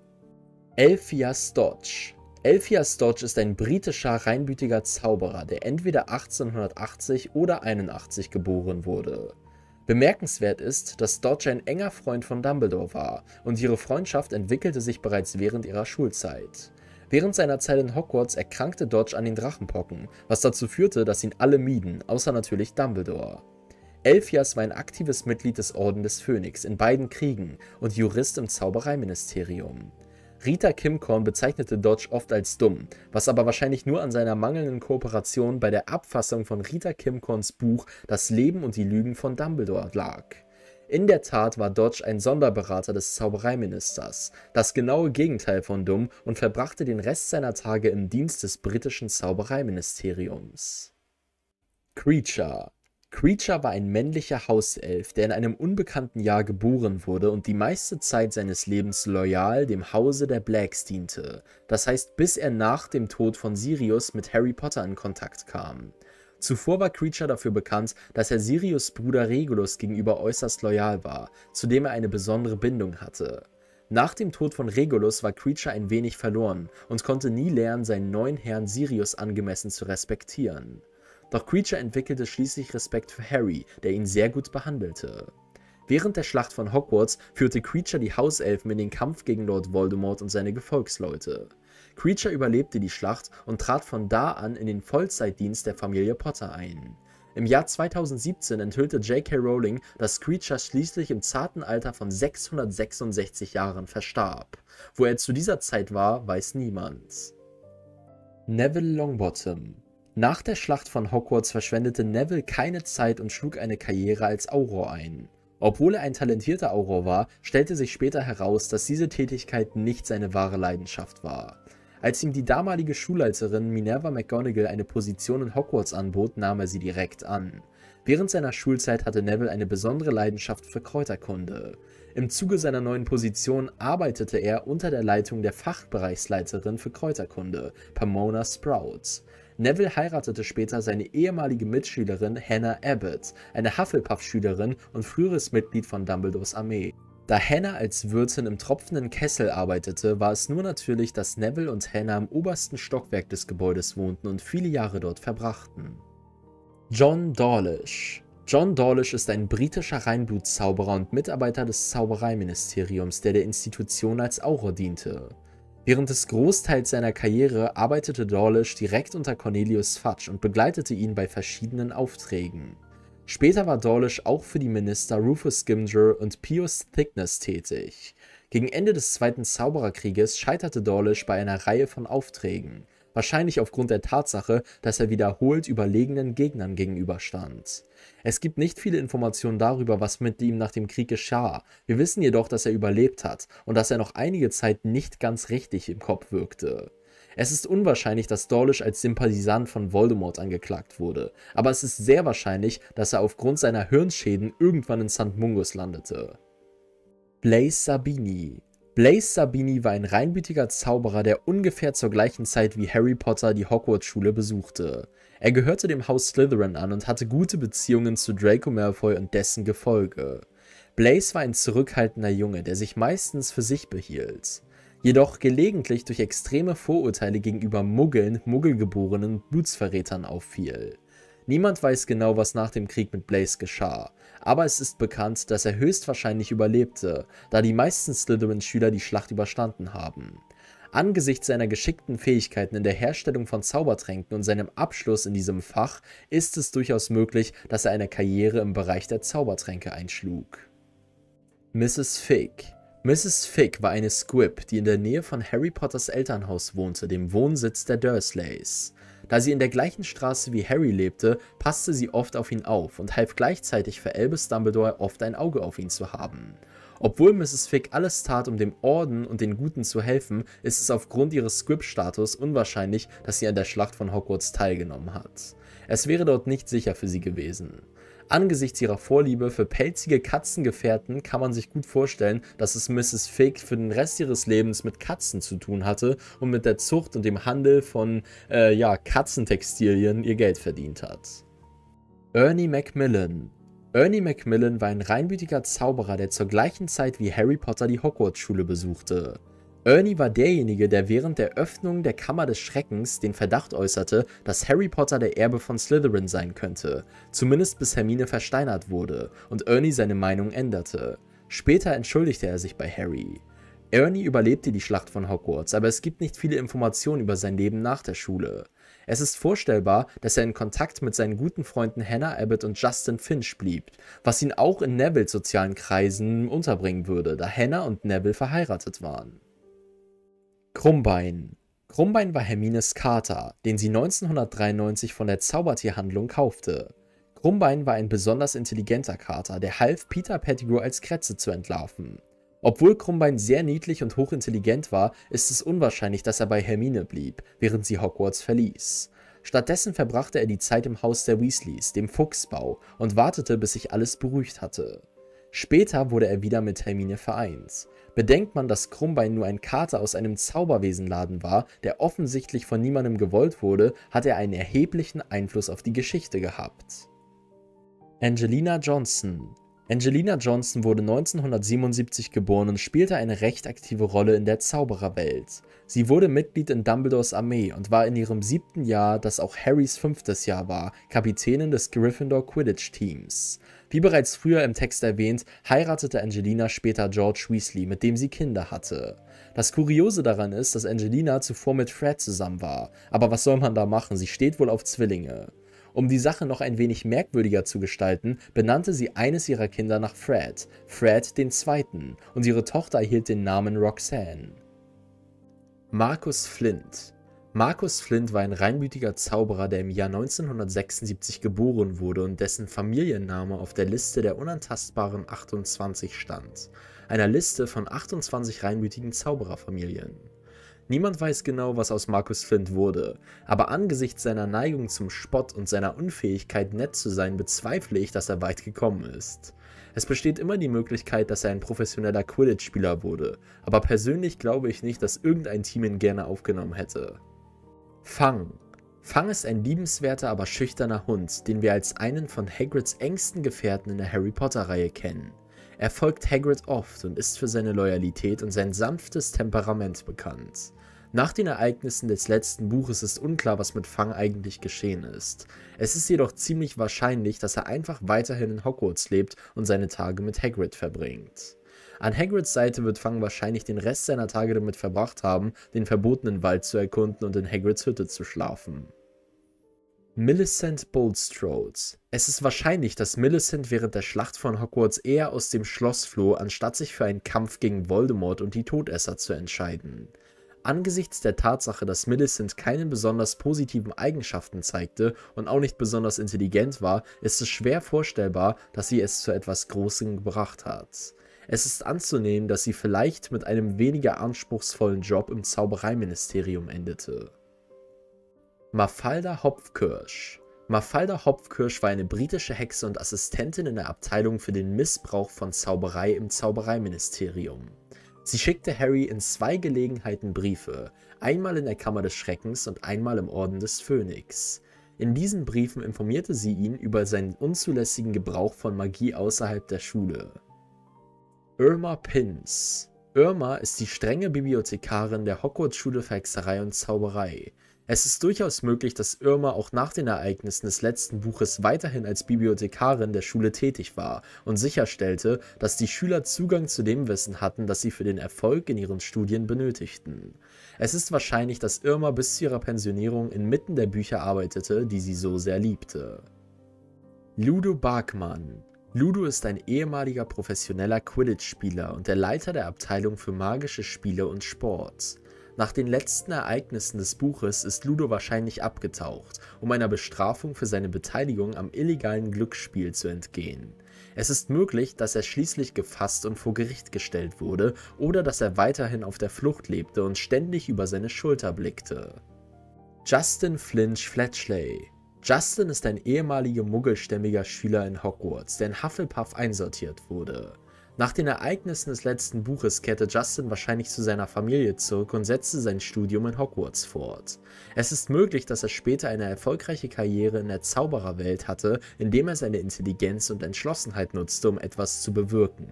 Elphias Dodge. Elphias Dodge ist ein britischer reinblütiger Zauberer, der entweder achtzehnhundertachtzig oder einundachtzig geboren wurde. Bemerkenswert ist, dass Dodge ein enger Freund von Dumbledore war und ihre Freundschaft entwickelte sich bereits während ihrer Schulzeit. Während seiner Zeit in Hogwarts erkrankte Dodge an den Drachenpocken, was dazu führte, dass ihn alle mieden, außer natürlich Dumbledore. Elphias war ein aktives Mitglied des Orden des Phönix in beiden Kriegen und Jurist im Zaubereiministerium. Rita Kimcorn bezeichnete Dodge oft als dumm, was aber wahrscheinlich nur an seiner mangelnden Kooperation bei der Abfassung von Rita Kimcorns Buch Das Leben und die Lügen von Dumbledore lag. In der Tat war Dodge ein Sonderberater des Zaubereiministers, das genaue Gegenteil von dumm, und verbrachte den Rest seiner Tage im Dienst des britischen Zaubereiministeriums. Kreacher. Kreacher war ein männlicher Hauself, der in einem unbekannten Jahr geboren wurde und die meiste Zeit seines Lebens loyal dem Hause der Blacks diente, das heißt bis er nach dem Tod von Sirius mit Harry Potter in Kontakt kam. Zuvor war Kreacher dafür bekannt, dass er Sirius' Bruder Regulus gegenüber äußerst loyal war, zu dem er eine besondere Bindung hatte. Nach dem Tod von Regulus war Kreacher ein wenig verloren und konnte nie lernen, seinen neuen Herrn Sirius angemessen zu respektieren. Doch Kreacher entwickelte schließlich Respekt für Harry, der ihn sehr gut behandelte. Während der Schlacht von Hogwarts führte Kreacher die Hauselfen in den Kampf gegen Lord Voldemort und seine Gefolgsleute. Kreacher überlebte die Schlacht und trat von da an in den Vollzeitdienst der Familie Potter ein. Im Jahr zweitausendsiebzehn enthüllte J K Rowling, dass Kreacher schließlich im zarten Alter von sechshundertsechsundsechzig Jahren verstarb. Wo er zu dieser Zeit war, weiß niemand. Neville Longbottom. Nach der Schlacht von Hogwarts verschwendete Neville keine Zeit und schlug eine Karriere als Auror ein. Obwohl er ein talentierter Auror war, stellte sich später heraus, dass diese Tätigkeit nicht seine wahre Leidenschaft war. Als ihm die damalige Schulleiterin Minerva McGonagall eine Position in Hogwarts anbot, nahm er sie direkt an. Während seiner Schulzeit hatte Neville eine besondere Leidenschaft für Kräuterkunde. Im Zuge seiner neuen Position arbeitete er unter der Leitung der Fachbereichsleiterin für Kräuterkunde, Pomona Sprout. Neville heiratete später seine ehemalige Mitschülerin Hannah Abbott, eine Hufflepuff-Schülerin und früheres Mitglied von Dumbledores Armee. Da Hannah als Wirtin im tropfenden Kessel arbeitete, war es nur natürlich, dass Neville und Hannah im obersten Stockwerk des Gebäudes wohnten und viele Jahre dort verbrachten. John Dawlish. John Dawlish ist ein britischer Reinblutzauberer und Mitarbeiter des Zaubereiministeriums, der der Institution als Auror diente. Während des Großteils seiner Karriere arbeitete Dawlish direkt unter Cornelius Fudge und begleitete ihn bei verschiedenen Aufträgen. Später war Dawlish auch für die Minister Rufus Scrimgeour und Pius Thickness tätig. Gegen Ende des Zweiten Zaubererkrieges scheiterte Dawlish bei einer Reihe von Aufträgen, wahrscheinlich aufgrund der Tatsache, dass er wiederholt überlegenen Gegnern gegenüberstand. Es gibt nicht viele Informationen darüber, was mit ihm nach dem Krieg geschah. Wir wissen jedoch, dass er überlebt hat und dass er noch einige Zeit nicht ganz richtig im Kopf wirkte. Es ist unwahrscheinlich, dass Dawlish als Sympathisant von Voldemort angeklagt wurde, aber es ist sehr wahrscheinlich, dass er aufgrund seiner Hirnschäden irgendwann in Sankt Mungus landete. Blaise Zabini. Blaise Zabini war ein reinblütiger Zauberer, der ungefähr zur gleichen Zeit wie Harry Potter die Hogwarts-Schule besuchte. Er gehörte dem Haus Slytherin an und hatte gute Beziehungen zu Draco Malfoy und dessen Gefolge. Blaise war ein zurückhaltender Junge, der sich meistens für sich behielt, jedoch gelegentlich durch extreme Vorurteile gegenüber Muggeln, Muggelgeborenen Blutsverrätern auffiel. Niemand weiß genau, was nach dem Krieg mit Blaise geschah, aber es ist bekannt, dass er höchstwahrscheinlich überlebte, da die meisten Slytherin-Schüler die Schlacht überstanden haben. Angesichts seiner geschickten Fähigkeiten in der Herstellung von Zaubertränken und seinem Abschluss in diesem Fach ist es durchaus möglich, dass er eine Karriere im Bereich der Zaubertränke einschlug. Misses Fig. Misses Fig war eine Squib, die in der Nähe von Harry Potters Elternhaus wohnte, dem Wohnsitz der Dursleys. Da sie in der gleichen Straße wie Harry lebte, passte sie oft auf ihn auf und half gleichzeitig für Albus Dumbledore oft ein Auge auf ihn zu haben. Obwohl Misses Fig alles tat, um dem Orden und den Guten zu helfen, ist es aufgrund ihres Squib-Status unwahrscheinlich, dass sie an der Schlacht von Hogwarts teilgenommen hat. Es wäre dort nicht sicher für sie gewesen. Angesichts ihrer Vorliebe für pelzige Katzengefährten kann man sich gut vorstellen, dass es Misses Fig für den Rest ihres Lebens mit Katzen zu tun hatte und mit der Zucht und dem Handel von äh, ja, Katzentextilien ihr Geld verdient hat. Ernie Macmillan. Ernie Macmillan war ein reinblütiger Zauberer, der zur gleichen Zeit wie Harry Potter die Hogwarts-Schule besuchte. Ernie war derjenige, der während der Öffnung der Kammer des Schreckens den Verdacht äußerte, dass Harry Potter der Erbe von Slytherin sein könnte, zumindest bis Hermine versteinert wurde und Ernie seine Meinung änderte. Später entschuldigte er sich bei Harry. Ernie überlebte die Schlacht von Hogwarts, aber es gibt nicht viele Informationen über sein Leben nach der Schule. Es ist vorstellbar, dass er in Kontakt mit seinen guten Freunden Hannah Abbott und Justin Finch blieb, was ihn auch in Nevilles sozialen Kreisen unterbringen würde, da Hannah und Neville verheiratet waren. Krummbein. Krummbein war Hermines Kater, den sie neunzehnhundertdreiundneunzig von der Zaubertierhandlung kaufte. Krummbein war ein besonders intelligenter Kater, der half, Peter Pettigrew als Kretze zu entlarven. Obwohl Krummbein sehr niedlich und hochintelligent war, ist es unwahrscheinlich, dass er bei Hermine blieb, während sie Hogwarts verließ. Stattdessen verbrachte er die Zeit im Haus der Weasleys, dem Fuchsbau, und wartete, bis sich alles beruhigt hatte. Später wurde er wieder mit Hermine vereint. Bedenkt man, dass Krummbein nur ein Kater aus einem Zauberwesenladen war, der offensichtlich von niemandem gewollt wurde, hat er einen erheblichen Einfluss auf die Geschichte gehabt. Angelina Johnson. Angelina Johnson wurde neunzehnhundertsiebenundsiebzig geboren und spielte eine recht aktive Rolle in der Zaubererwelt. Sie wurde Mitglied in Dumbledores Armee und war in ihrem siebten Jahr, das auch Harrys fünftes Jahr war, Kapitänin des Gryffindor Quidditch-Teams. Wie bereits früher im Text erwähnt, heiratete Angelina später George Weasley, mit dem sie Kinder hatte. Das Kuriose daran ist, dass Angelina zuvor mit Fred zusammen war, aber was soll man da machen, sie steht wohl auf Zwillinge. Um die Sache noch ein wenig merkwürdiger zu gestalten, benannte sie eines ihrer Kinder nach Fred, Fred den Zweiten, und ihre Tochter erhielt den Namen Roxanne. Marcus Flint. Marcus Flint war ein reinblütiger Zauberer, der im Jahr neunzehnhundertsechsundsiebzig geboren wurde und dessen Familienname auf der Liste der unantastbaren achtundzwanzig stand, einer Liste von achtundzwanzig reinblütigen Zaubererfamilien. Niemand weiß genau, was aus Marcus Flint wurde, aber angesichts seiner Neigung zum Spott und seiner Unfähigkeit, nett zu sein, bezweifle ich, dass er weit gekommen ist. Es besteht immer die Möglichkeit, dass er ein professioneller Quidditch-Spieler wurde, aber persönlich glaube ich nicht, dass irgendein Team ihn gerne aufgenommen hätte. Fang. Fang ist ein liebenswerter, aber schüchterner Hund, den wir als einen von Hagrids engsten Gefährten in der Harry Potter-Reihe kennen. Er folgt Hagrid oft und ist für seine Loyalität und sein sanftes Temperament bekannt. Nach den Ereignissen des letzten Buches ist unklar, was mit Fang eigentlich geschehen ist. Es ist jedoch ziemlich wahrscheinlich, dass er einfach weiterhin in Hogwarts lebt und seine Tage mit Hagrid verbringt. An Hagrids Seite wird Fang wahrscheinlich den Rest seiner Tage damit verbracht haben, den verbotenen Wald zu erkunden und in Hagrids Hütte zu schlafen. Millicent Bulstrode. Es ist wahrscheinlich, dass Millicent während der Schlacht von Hogwarts eher aus dem Schloss floh, anstatt sich für einen Kampf gegen Voldemort und die Todesser zu entscheiden. Angesichts der Tatsache, dass Millicent keine besonders positiven Eigenschaften zeigte und auch nicht besonders intelligent war, ist es schwer vorstellbar, dass sie es zu etwas Großem gebracht hat. Es ist anzunehmen, dass sie vielleicht mit einem weniger anspruchsvollen Job im Zaubereiministerium endete. Mafalda Hopfkirsch. Mafalda Hopfkirsch war eine britische Hexe und Assistentin in der Abteilung für den Missbrauch von Zauberei im Zaubereiministerium. Sie schickte Harry in zwei Gelegenheiten Briefe, einmal in der Kammer des Schreckens und einmal im Orden des Phönix. In diesen Briefen informierte sie ihn über seinen unzulässigen Gebrauch von Magie außerhalb der Schule. Irma Pins. Irma ist die strenge Bibliothekarin der Hogwarts-Schule für Hexerei und Zauberei. Es ist durchaus möglich, dass Irma auch nach den Ereignissen des letzten Buches weiterhin als Bibliothekarin der Schule tätig war und sicherstellte, dass die Schüler Zugang zu dem Wissen hatten, das sie für den Erfolg in ihren Studien benötigten. Es ist wahrscheinlich, dass Irma bis zu ihrer Pensionierung inmitten der Bücher arbeitete, die sie so sehr liebte. Ludo Bagman. Ludo ist ein ehemaliger professioneller Quidditch-Spieler und der Leiter der Abteilung für magische Spiele und Sport. Nach den letzten Ereignissen des Buches ist Ludo wahrscheinlich abgetaucht, um einer Bestrafung für seine Beteiligung am illegalen Glücksspiel zu entgehen. Es ist möglich, dass er schließlich gefasst und vor Gericht gestellt wurde oder dass er weiterhin auf der Flucht lebte und ständig über seine Schulter blickte. Justin Flinch Fletchley. Justin ist ein ehemaliger muggelstämmiger Schüler in Hogwarts, der in Hufflepuff einsortiert wurde. Nach den Ereignissen des letzten Buches kehrte Justin wahrscheinlich zu seiner Familie zurück und setzte sein Studium in Hogwarts fort. Es ist möglich, dass er später eine erfolgreiche Karriere in der Zaubererwelt hatte, indem er seine Intelligenz und Entschlossenheit nutzte, um etwas zu bewirken.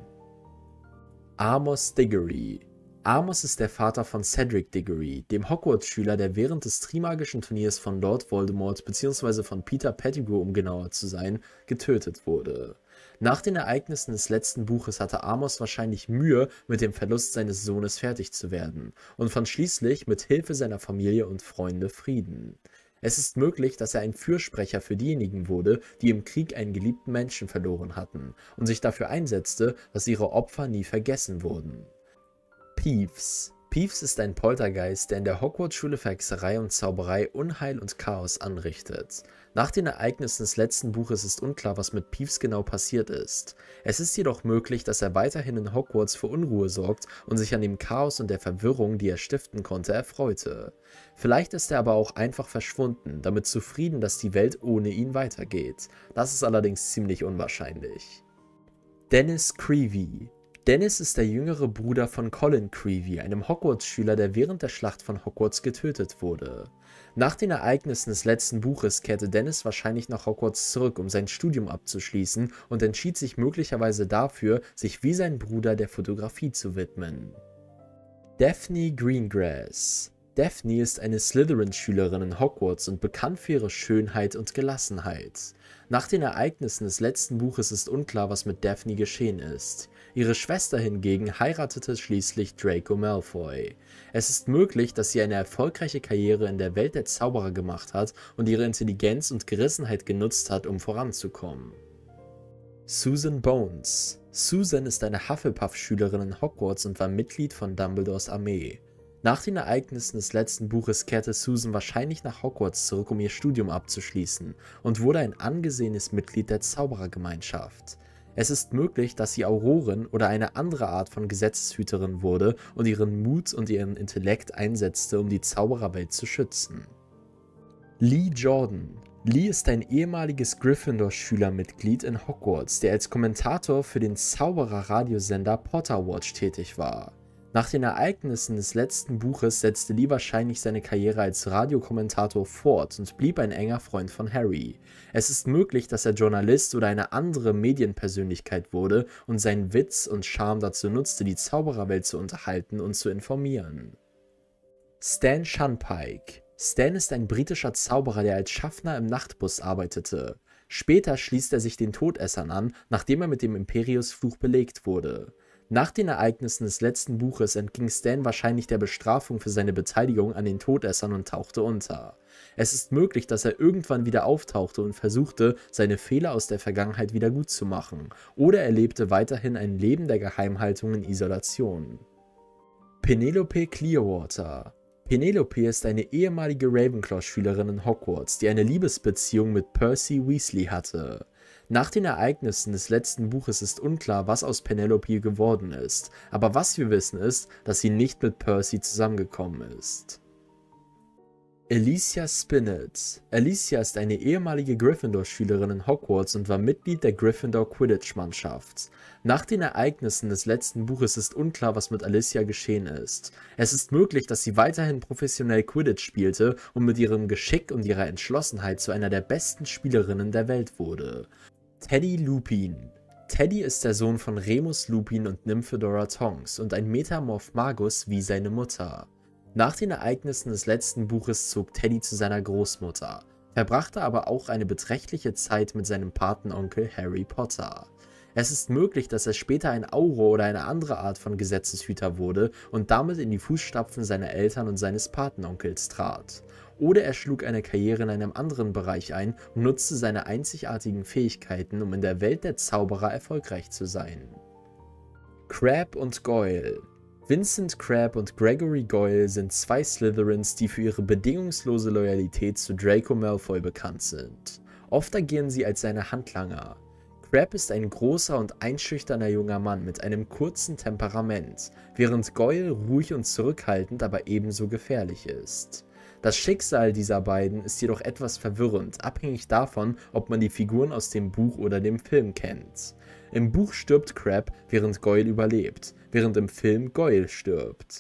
Amos Diggory. Amos ist der Vater von Cedric Diggory, dem Hogwarts-Schüler, der während des Trimagischen Turniers von Lord Voldemort bzw. von Peter Pettigrew, um genauer zu sein, getötet wurde. Nach den Ereignissen des letzten Buches hatte Amos wahrscheinlich Mühe, mit dem Verlust seines Sohnes fertig zu werden und fand schließlich mit Hilfe seiner Familie und Freunde Frieden. Es ist möglich, dass er ein Fürsprecher für diejenigen wurde, die im Krieg einen geliebten Menschen verloren hatten und sich dafür einsetzte, dass ihre Opfer nie vergessen wurden. Peeves. Peeves ist ein Poltergeist, der in der Hogwarts-Schule für Hexerei und Zauberei Unheil und Chaos anrichtet. Nach den Ereignissen des letzten Buches ist unklar, was mit Peeves genau passiert ist. Es ist jedoch möglich, dass er weiterhin in Hogwarts für Unruhe sorgt und sich an dem Chaos und der Verwirrung, die er stiften konnte, erfreute. Vielleicht ist er aber auch einfach verschwunden, damit zufrieden, dass die Welt ohne ihn weitergeht. Das ist allerdings ziemlich unwahrscheinlich. Dennis Creevey. Dennis ist der jüngere Bruder von Colin Creevey, einem Hogwarts-Schüler, der während der Schlacht von Hogwarts getötet wurde. Nach den Ereignissen des letzten Buches kehrte Dennis wahrscheinlich nach Hogwarts zurück, um sein Studium abzuschließen und entschied sich möglicherweise dafür, sich wie sein Bruder der Fotografie zu widmen. Daphne Greengrass. Daphne ist eine Slytherin-Schülerin in Hogwarts und bekannt für ihre Schönheit und Gelassenheit. Nach den Ereignissen des letzten Buches ist unklar, was mit Daphne geschehen ist. Ihre Schwester hingegen heiratete schließlich Draco Malfoy. Es ist möglich, dass sie eine erfolgreiche Karriere in der Welt der Zauberer gemacht hat und ihre Intelligenz und Gerissenheit genutzt hat, um voranzukommen. Susan Bones. Susan ist eine Hufflepuff-Schülerin in Hogwarts und war Mitglied von Dumbledores Armee. Nach den Ereignissen des letzten Buches kehrte Susan wahrscheinlich nach Hogwarts zurück, um ihr Studium abzuschließen, und wurde ein angesehenes Mitglied der Zauberergemeinschaft. Es ist möglich, dass sie Aurorin oder eine andere Art von Gesetzeshüterin wurde und ihren Mut und ihren Intellekt einsetzte, um die Zaubererwelt zu schützen. Lee Jordan. Lee ist ein ehemaliges Gryffindor-Schülermitglied in Hogwarts, der als Kommentator für den Zauberer-Radiosender Potterwatch tätig war. Nach den Ereignissen des letzten Buches setzte Lee wahrscheinlich seine Karriere als Radiokommentator fort und blieb ein enger Freund von Harry. Es ist möglich, dass er Journalist oder eine andere Medienpersönlichkeit wurde und seinen Witz und Charme dazu nutzte, die Zaubererwelt zu unterhalten und zu informieren. Stan Shunpike. Stan ist ein britischer Zauberer, der als Schaffner im Nachtbus arbeitete. Später schließt er sich den Todessern an, nachdem er mit dem Imperius-Fluch belegt wurde. Nach den Ereignissen des letzten Buches entging Stan wahrscheinlich der Bestrafung für seine Beteiligung an den Todessern und tauchte unter. Es ist möglich, dass er irgendwann wieder auftauchte und versuchte, seine Fehler aus der Vergangenheit wieder gut zu machen, oder er lebte weiterhin ein Leben der Geheimhaltung in Isolation. Penelope Clearwater. Penelope ist eine ehemalige Ravenclaw-Schülerin in Hogwarts, die eine Liebesbeziehung mit Percy Weasley hatte. Nach den Ereignissen des letzten Buches ist unklar, was aus Penelope geworden ist, aber was wir wissen ist, dass sie nicht mit Percy zusammengekommen ist. Alicia Spinnet. Alicia ist eine ehemalige Gryffindor-Schülerin in Hogwarts und war Mitglied der Gryffindor Quidditch-Mannschaft. Nach den Ereignissen des letzten Buches ist unklar, was mit Alicia geschehen ist. Es ist möglich, dass sie weiterhin professionell Quidditch spielte und mit ihrem Geschick und ihrer Entschlossenheit zu einer der besten Spielerinnen der Welt wurde. Teddy Lupin. Teddy ist der Sohn von Remus Lupin und Nymphedora Tonks und ein Metamorph Magus wie seine Mutter. Nach den Ereignissen des letzten Buches zog Teddy zu seiner Großmutter, verbrachte aber auch eine beträchtliche Zeit mit seinem Patenonkel Harry Potter. Es ist möglich, dass er später ein Auro oder eine andere Art von Gesetzeshüter wurde und damit in die Fußstapfen seiner Eltern und seines Patenonkels trat. Oder er schlug eine Karriere in einem anderen Bereich ein und nutzte seine einzigartigen Fähigkeiten, um in der Welt der Zauberer erfolgreich zu sein. Crabbe und Goyle. Vincent Crabbe und Gregory Goyle sind zwei Slytherins, die für ihre bedingungslose Loyalität zu Draco Malfoy bekannt sind. Oft agieren sie als seine Handlanger. Crabbe ist ein großer und einschüchterner junger Mann mit einem kurzen Temperament, während Goyle ruhig und zurückhaltend, aber ebenso gefährlich ist. Das Schicksal dieser beiden ist jedoch etwas verwirrend, abhängig davon, ob man die Figuren aus dem Buch oder dem Film kennt. Im Buch stirbt Crabbe, während Goyle überlebt, während im Film Goyle stirbt.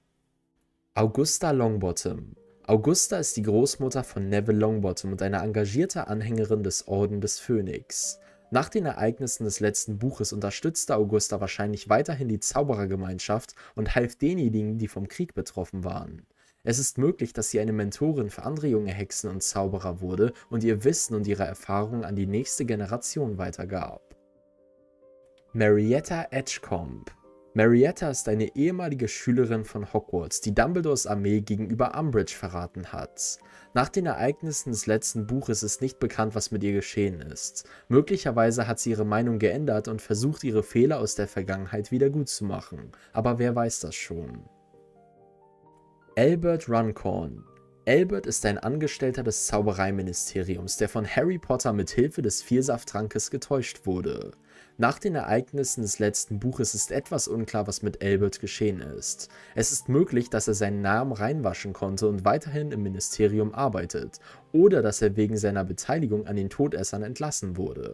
Augusta Longbottom. Augusta ist die Großmutter von Neville Longbottom und eine engagierte Anhängerin des Orden des Phönix. Nach den Ereignissen des letzten Buches unterstützte Augusta wahrscheinlich weiterhin die Zauberergemeinschaft und half denjenigen, die vom Krieg betroffen waren. Es ist möglich, dass sie eine Mentorin für andere junge Hexen und Zauberer wurde und ihr Wissen und ihre Erfahrungen an die nächste Generation weitergab. Marietta Edgecombe. Marietta ist eine ehemalige Schülerin von Hogwarts, die Dumbledores Armee gegenüber Umbridge verraten hat. Nach den Ereignissen des letzten Buches ist nicht bekannt, was mit ihr geschehen ist. Möglicherweise hat sie ihre Meinung geändert und versucht, ihre Fehler aus der Vergangenheit wieder gut zu machen, aber wer weiß das schon. Albert Runcorn. Albert ist ein Angestellter des Zaubereiministeriums, der von Harry Potter mit Hilfe des Vielsaftttrankes getäuscht wurde. Nach den Ereignissen des letzten Buches ist etwas unklar, was mit Albert geschehen ist. Es ist möglich, dass er seinen Namen reinwaschen konnte und weiterhin im Ministerium arbeitet, oder dass er wegen seiner Beteiligung an den Todessern entlassen wurde.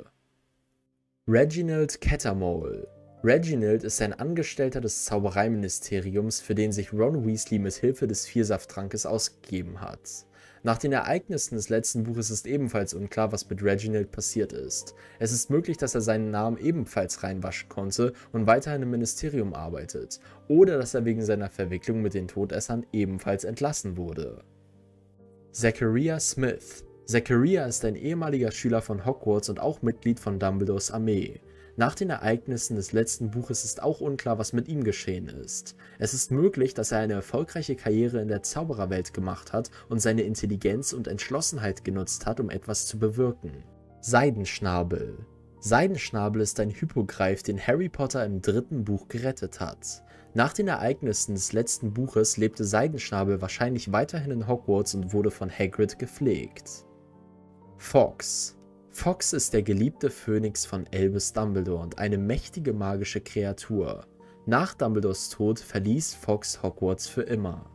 Reginald Cattermole. Reginald ist ein Angestellter des Zaubereiministeriums, für den sich Ron Weasley mit Hilfe des Vielsaftttrankes ausgegeben hat. Nach den Ereignissen des letzten Buches ist ebenfalls unklar, was mit Reginald passiert ist. Es ist möglich, dass er seinen Namen ebenfalls reinwaschen konnte und weiterhin im Ministerium arbeitet, oder dass er wegen seiner Verwicklung mit den Todessern ebenfalls entlassen wurde. Zachariah Smith. Zachariah ist ein ehemaliger Schüler von Hogwarts und auch Mitglied von Dumbledores Armee. Nach den Ereignissen des letzten Buches ist auch unklar, was mit ihm geschehen ist. Es ist möglich, dass er eine erfolgreiche Karriere in der Zaubererwelt gemacht hat und seine Intelligenz und Entschlossenheit genutzt hat, um etwas zu bewirken. Seidenschnabel. Seidenschnabel ist ein Hippogreif, den Harry Potter im dritten Buch gerettet hat. Nach den Ereignissen des letzten Buches lebte Seidenschnabel wahrscheinlich weiterhin in Hogwarts und wurde von Hagrid gepflegt. Fawkes. Fawkes ist der geliebte Phönix von Albus Dumbledore und eine mächtige magische Kreatur. Nach Dumbledores Tod verließ Fawkes Hogwarts für immer.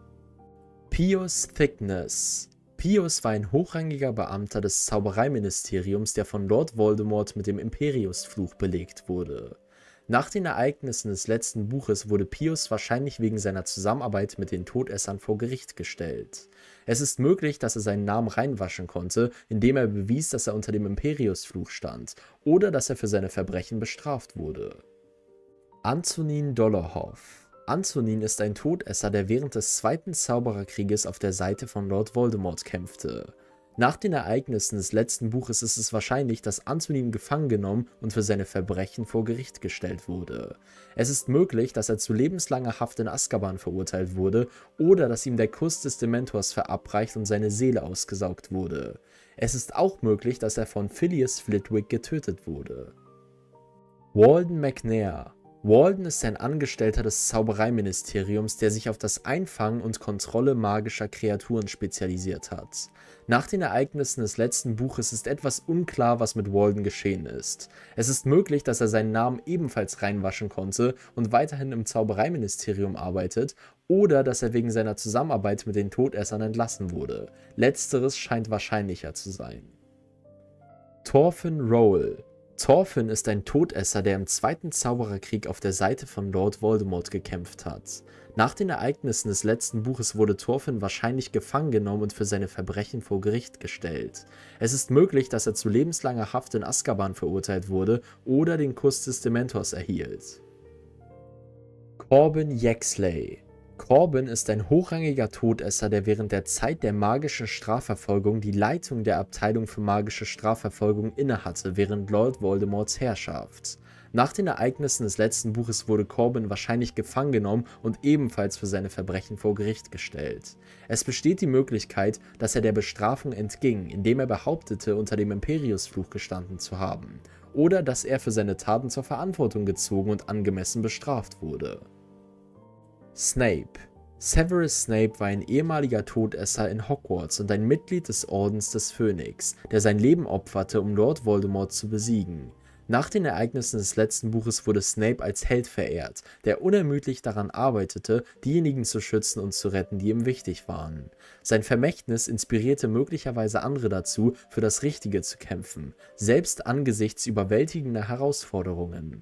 Pius Thickness. Pius war ein hochrangiger Beamter des Zaubereiministeriums, der von Lord Voldemort mit dem Imperius-Fluch belegt wurde. Nach den Ereignissen des letzten Buches wurde Pius wahrscheinlich wegen seiner Zusammenarbeit mit den Todessern vor Gericht gestellt. Es ist möglich, dass er seinen Namen reinwaschen konnte, indem er bewies, dass er unter dem Imperius-Fluch stand, oder dass er für seine Verbrechen bestraft wurde. Antonin Dolohov. Antonin ist ein Todesser, der während des Zweiten Zaubererkrieges auf der Seite von Lord Voldemort kämpfte. Nach den Ereignissen des letzten Buches ist es wahrscheinlich, dass Antonin gefangen genommen und für seine Verbrechen vor Gericht gestellt wurde. Es ist möglich, dass er zu lebenslanger Haft in Azkaban verurteilt wurde oder dass ihm der Kuss des Dementors verabreicht und seine Seele ausgesaugt wurde. Es ist auch möglich, dass er von Phileas Flitwick getötet wurde. Walden McNair. Walden ist ein Angestellter des Zaubereiministeriums, der sich auf das Einfangen und Kontrolle magischer Kreaturen spezialisiert hat. Nach den Ereignissen des letzten Buches ist etwas unklar, was mit Walden geschehen ist. Es ist möglich, dass er seinen Namen ebenfalls reinwaschen konnte und weiterhin im Zaubereiministerium arbeitet, oder dass er wegen seiner Zusammenarbeit mit den Todessern entlassen wurde. Letzteres scheint wahrscheinlicher zu sein. Thorfinn Rowell. Thorfinn ist ein Todesser, der im Zweiten Zaubererkrieg auf der Seite von Lord Voldemort gekämpft hat. Nach den Ereignissen des letzten Buches wurde Thorfinn wahrscheinlich gefangen genommen und für seine Verbrechen vor Gericht gestellt. Es ist möglich, dass er zu lebenslanger Haft in Azkaban verurteilt wurde oder den Kuss des Dementors erhielt. Corbin Yaxley. Corbin ist ein hochrangiger Todesser, der während der Zeit der magischen Strafverfolgung die Leitung der Abteilung für magische Strafverfolgung innehatte, während Lord Voldemorts Herrschaft. Nach den Ereignissen des letzten Buches wurde Corbin wahrscheinlich gefangen genommen und ebenfalls für seine Verbrechen vor Gericht gestellt. Es besteht die Möglichkeit, dass er der Bestrafung entging, indem er behauptete, unter dem Imperius-Fluch gestanden zu haben, oder dass er für seine Taten zur Verantwortung gezogen und angemessen bestraft wurde. Snape. Severus Snape war ein ehemaliger Todesser in Hogwarts und ein Mitglied des Ordens des Phönix, der sein Leben opferte, um Lord Voldemort zu besiegen. Nach den Ereignissen des letzten Buches wurde Snape als Held verehrt, der unermüdlich daran arbeitete, diejenigen zu schützen und zu retten, die ihm wichtig waren. Sein Vermächtnis inspirierte möglicherweise andere dazu, für das Richtige zu kämpfen, selbst angesichts überwältigender Herausforderungen.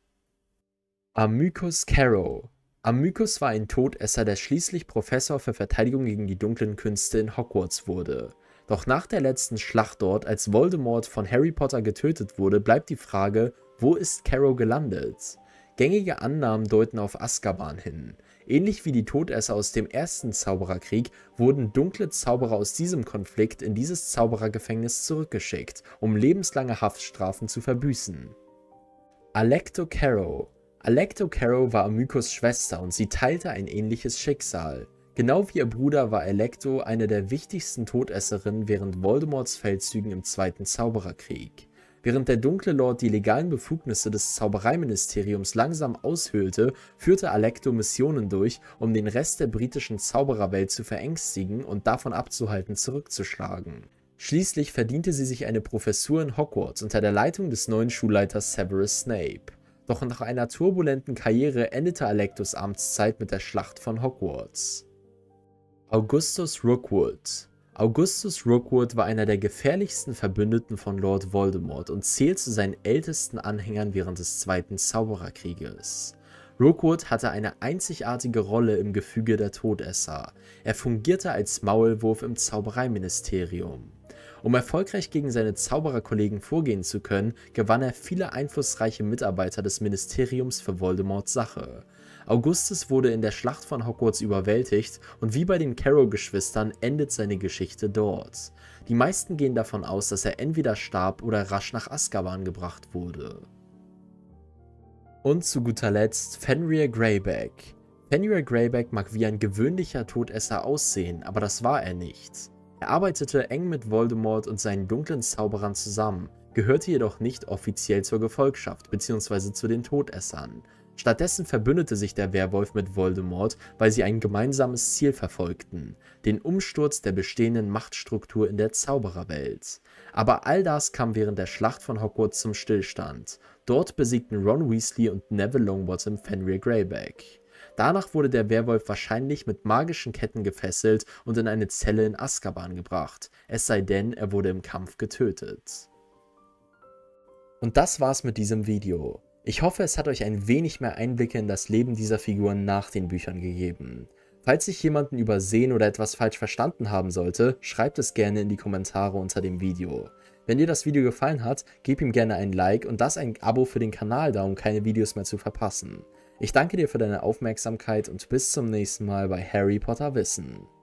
Amycus Carrow. Amycus war ein Todesser, der schließlich Professor für Verteidigung gegen die dunklen Künste in Hogwarts wurde. Doch nach der letzten Schlacht dort, als Voldemort von Harry Potter getötet wurde, bleibt die Frage, wo ist Carrow gelandet? Gängige Annahmen deuten auf Azkaban hin. Ähnlich wie die Todesser aus dem ersten Zaubererkrieg wurden dunkle Zauberer aus diesem Konflikt in dieses Zauberergefängnis zurückgeschickt, um lebenslange Haftstrafen zu verbüßen. Alecto Carrow. Alecto Carrow war Amycus' Schwester und sie teilte ein ähnliches Schicksal. Genau wie ihr Bruder war Alecto eine der wichtigsten Todesserinnen während Voldemorts Feldzügen im Zweiten Zaubererkrieg. Während der Dunkle Lord die legalen Befugnisse des Zaubereiministeriums langsam aushöhlte, führte Alecto Missionen durch, um den Rest der britischen Zaubererwelt zu verängstigen und davon abzuhalten, zurückzuschlagen. Schließlich verdiente sie sich eine Professur in Hogwarts unter der Leitung des neuen Schulleiters Severus Snape. Doch nach einer turbulenten Karriere endete Alectos Amtszeit mit der Schlacht von Hogwarts. Augustus Rookwood. Augustus Rookwood war einer der gefährlichsten Verbündeten von Lord Voldemort und zählt zu seinen ältesten Anhängern während des Zweiten Zaubererkrieges. Rookwood hatte eine einzigartige Rolle im Gefüge der Todesser. Er fungierte als Maulwurf im Zaubereiministerium. Um erfolgreich gegen seine Zaubererkollegen vorgehen zu können, gewann er viele einflussreiche Mitarbeiter des Ministeriums für Voldemorts Sache. Augustus wurde in der Schlacht von Hogwarts überwältigt und wie bei den Carrow-Geschwistern endet seine Geschichte dort. Die meisten gehen davon aus, dass er entweder starb oder rasch nach Azkaban gebracht wurde. Und zu guter Letzt Fenrir Greyback. Fenrir Greyback mag wie ein gewöhnlicher Todesser aussehen, aber das war er nicht. Er arbeitete eng mit Voldemort und seinen dunklen Zauberern zusammen, gehörte jedoch nicht offiziell zur Gefolgschaft bzw. zu den Todessern. Stattdessen verbündete sich der Werwolf mit Voldemort, weil sie ein gemeinsames Ziel verfolgten, den Umsturz der bestehenden Machtstruktur in der Zaubererwelt. Aber all das kam während der Schlacht von Hogwarts zum Stillstand. Dort besiegten Ron Weasley und Neville Longbottom Fenrir Greyback. Danach wurde der Werwolf wahrscheinlich mit magischen Ketten gefesselt und in eine Zelle in Azkaban gebracht, es sei denn, er wurde im Kampf getötet. Und das war's mit diesem Video. Ich hoffe, es hat euch ein wenig mehr Einblicke in das Leben dieser Figuren nach den Büchern gegeben. Falls ich jemanden übersehen oder etwas falsch verstanden haben sollte, schreibt es gerne in die Kommentare unter dem Video. Wenn dir das Video gefallen hat, gib ihm gerne ein Like und lass ein Abo für den Kanal da, um keine Videos mehr zu verpassen. Ich danke dir für deine Aufmerksamkeit und bis zum nächsten Mal bei Harry Potter Wissen.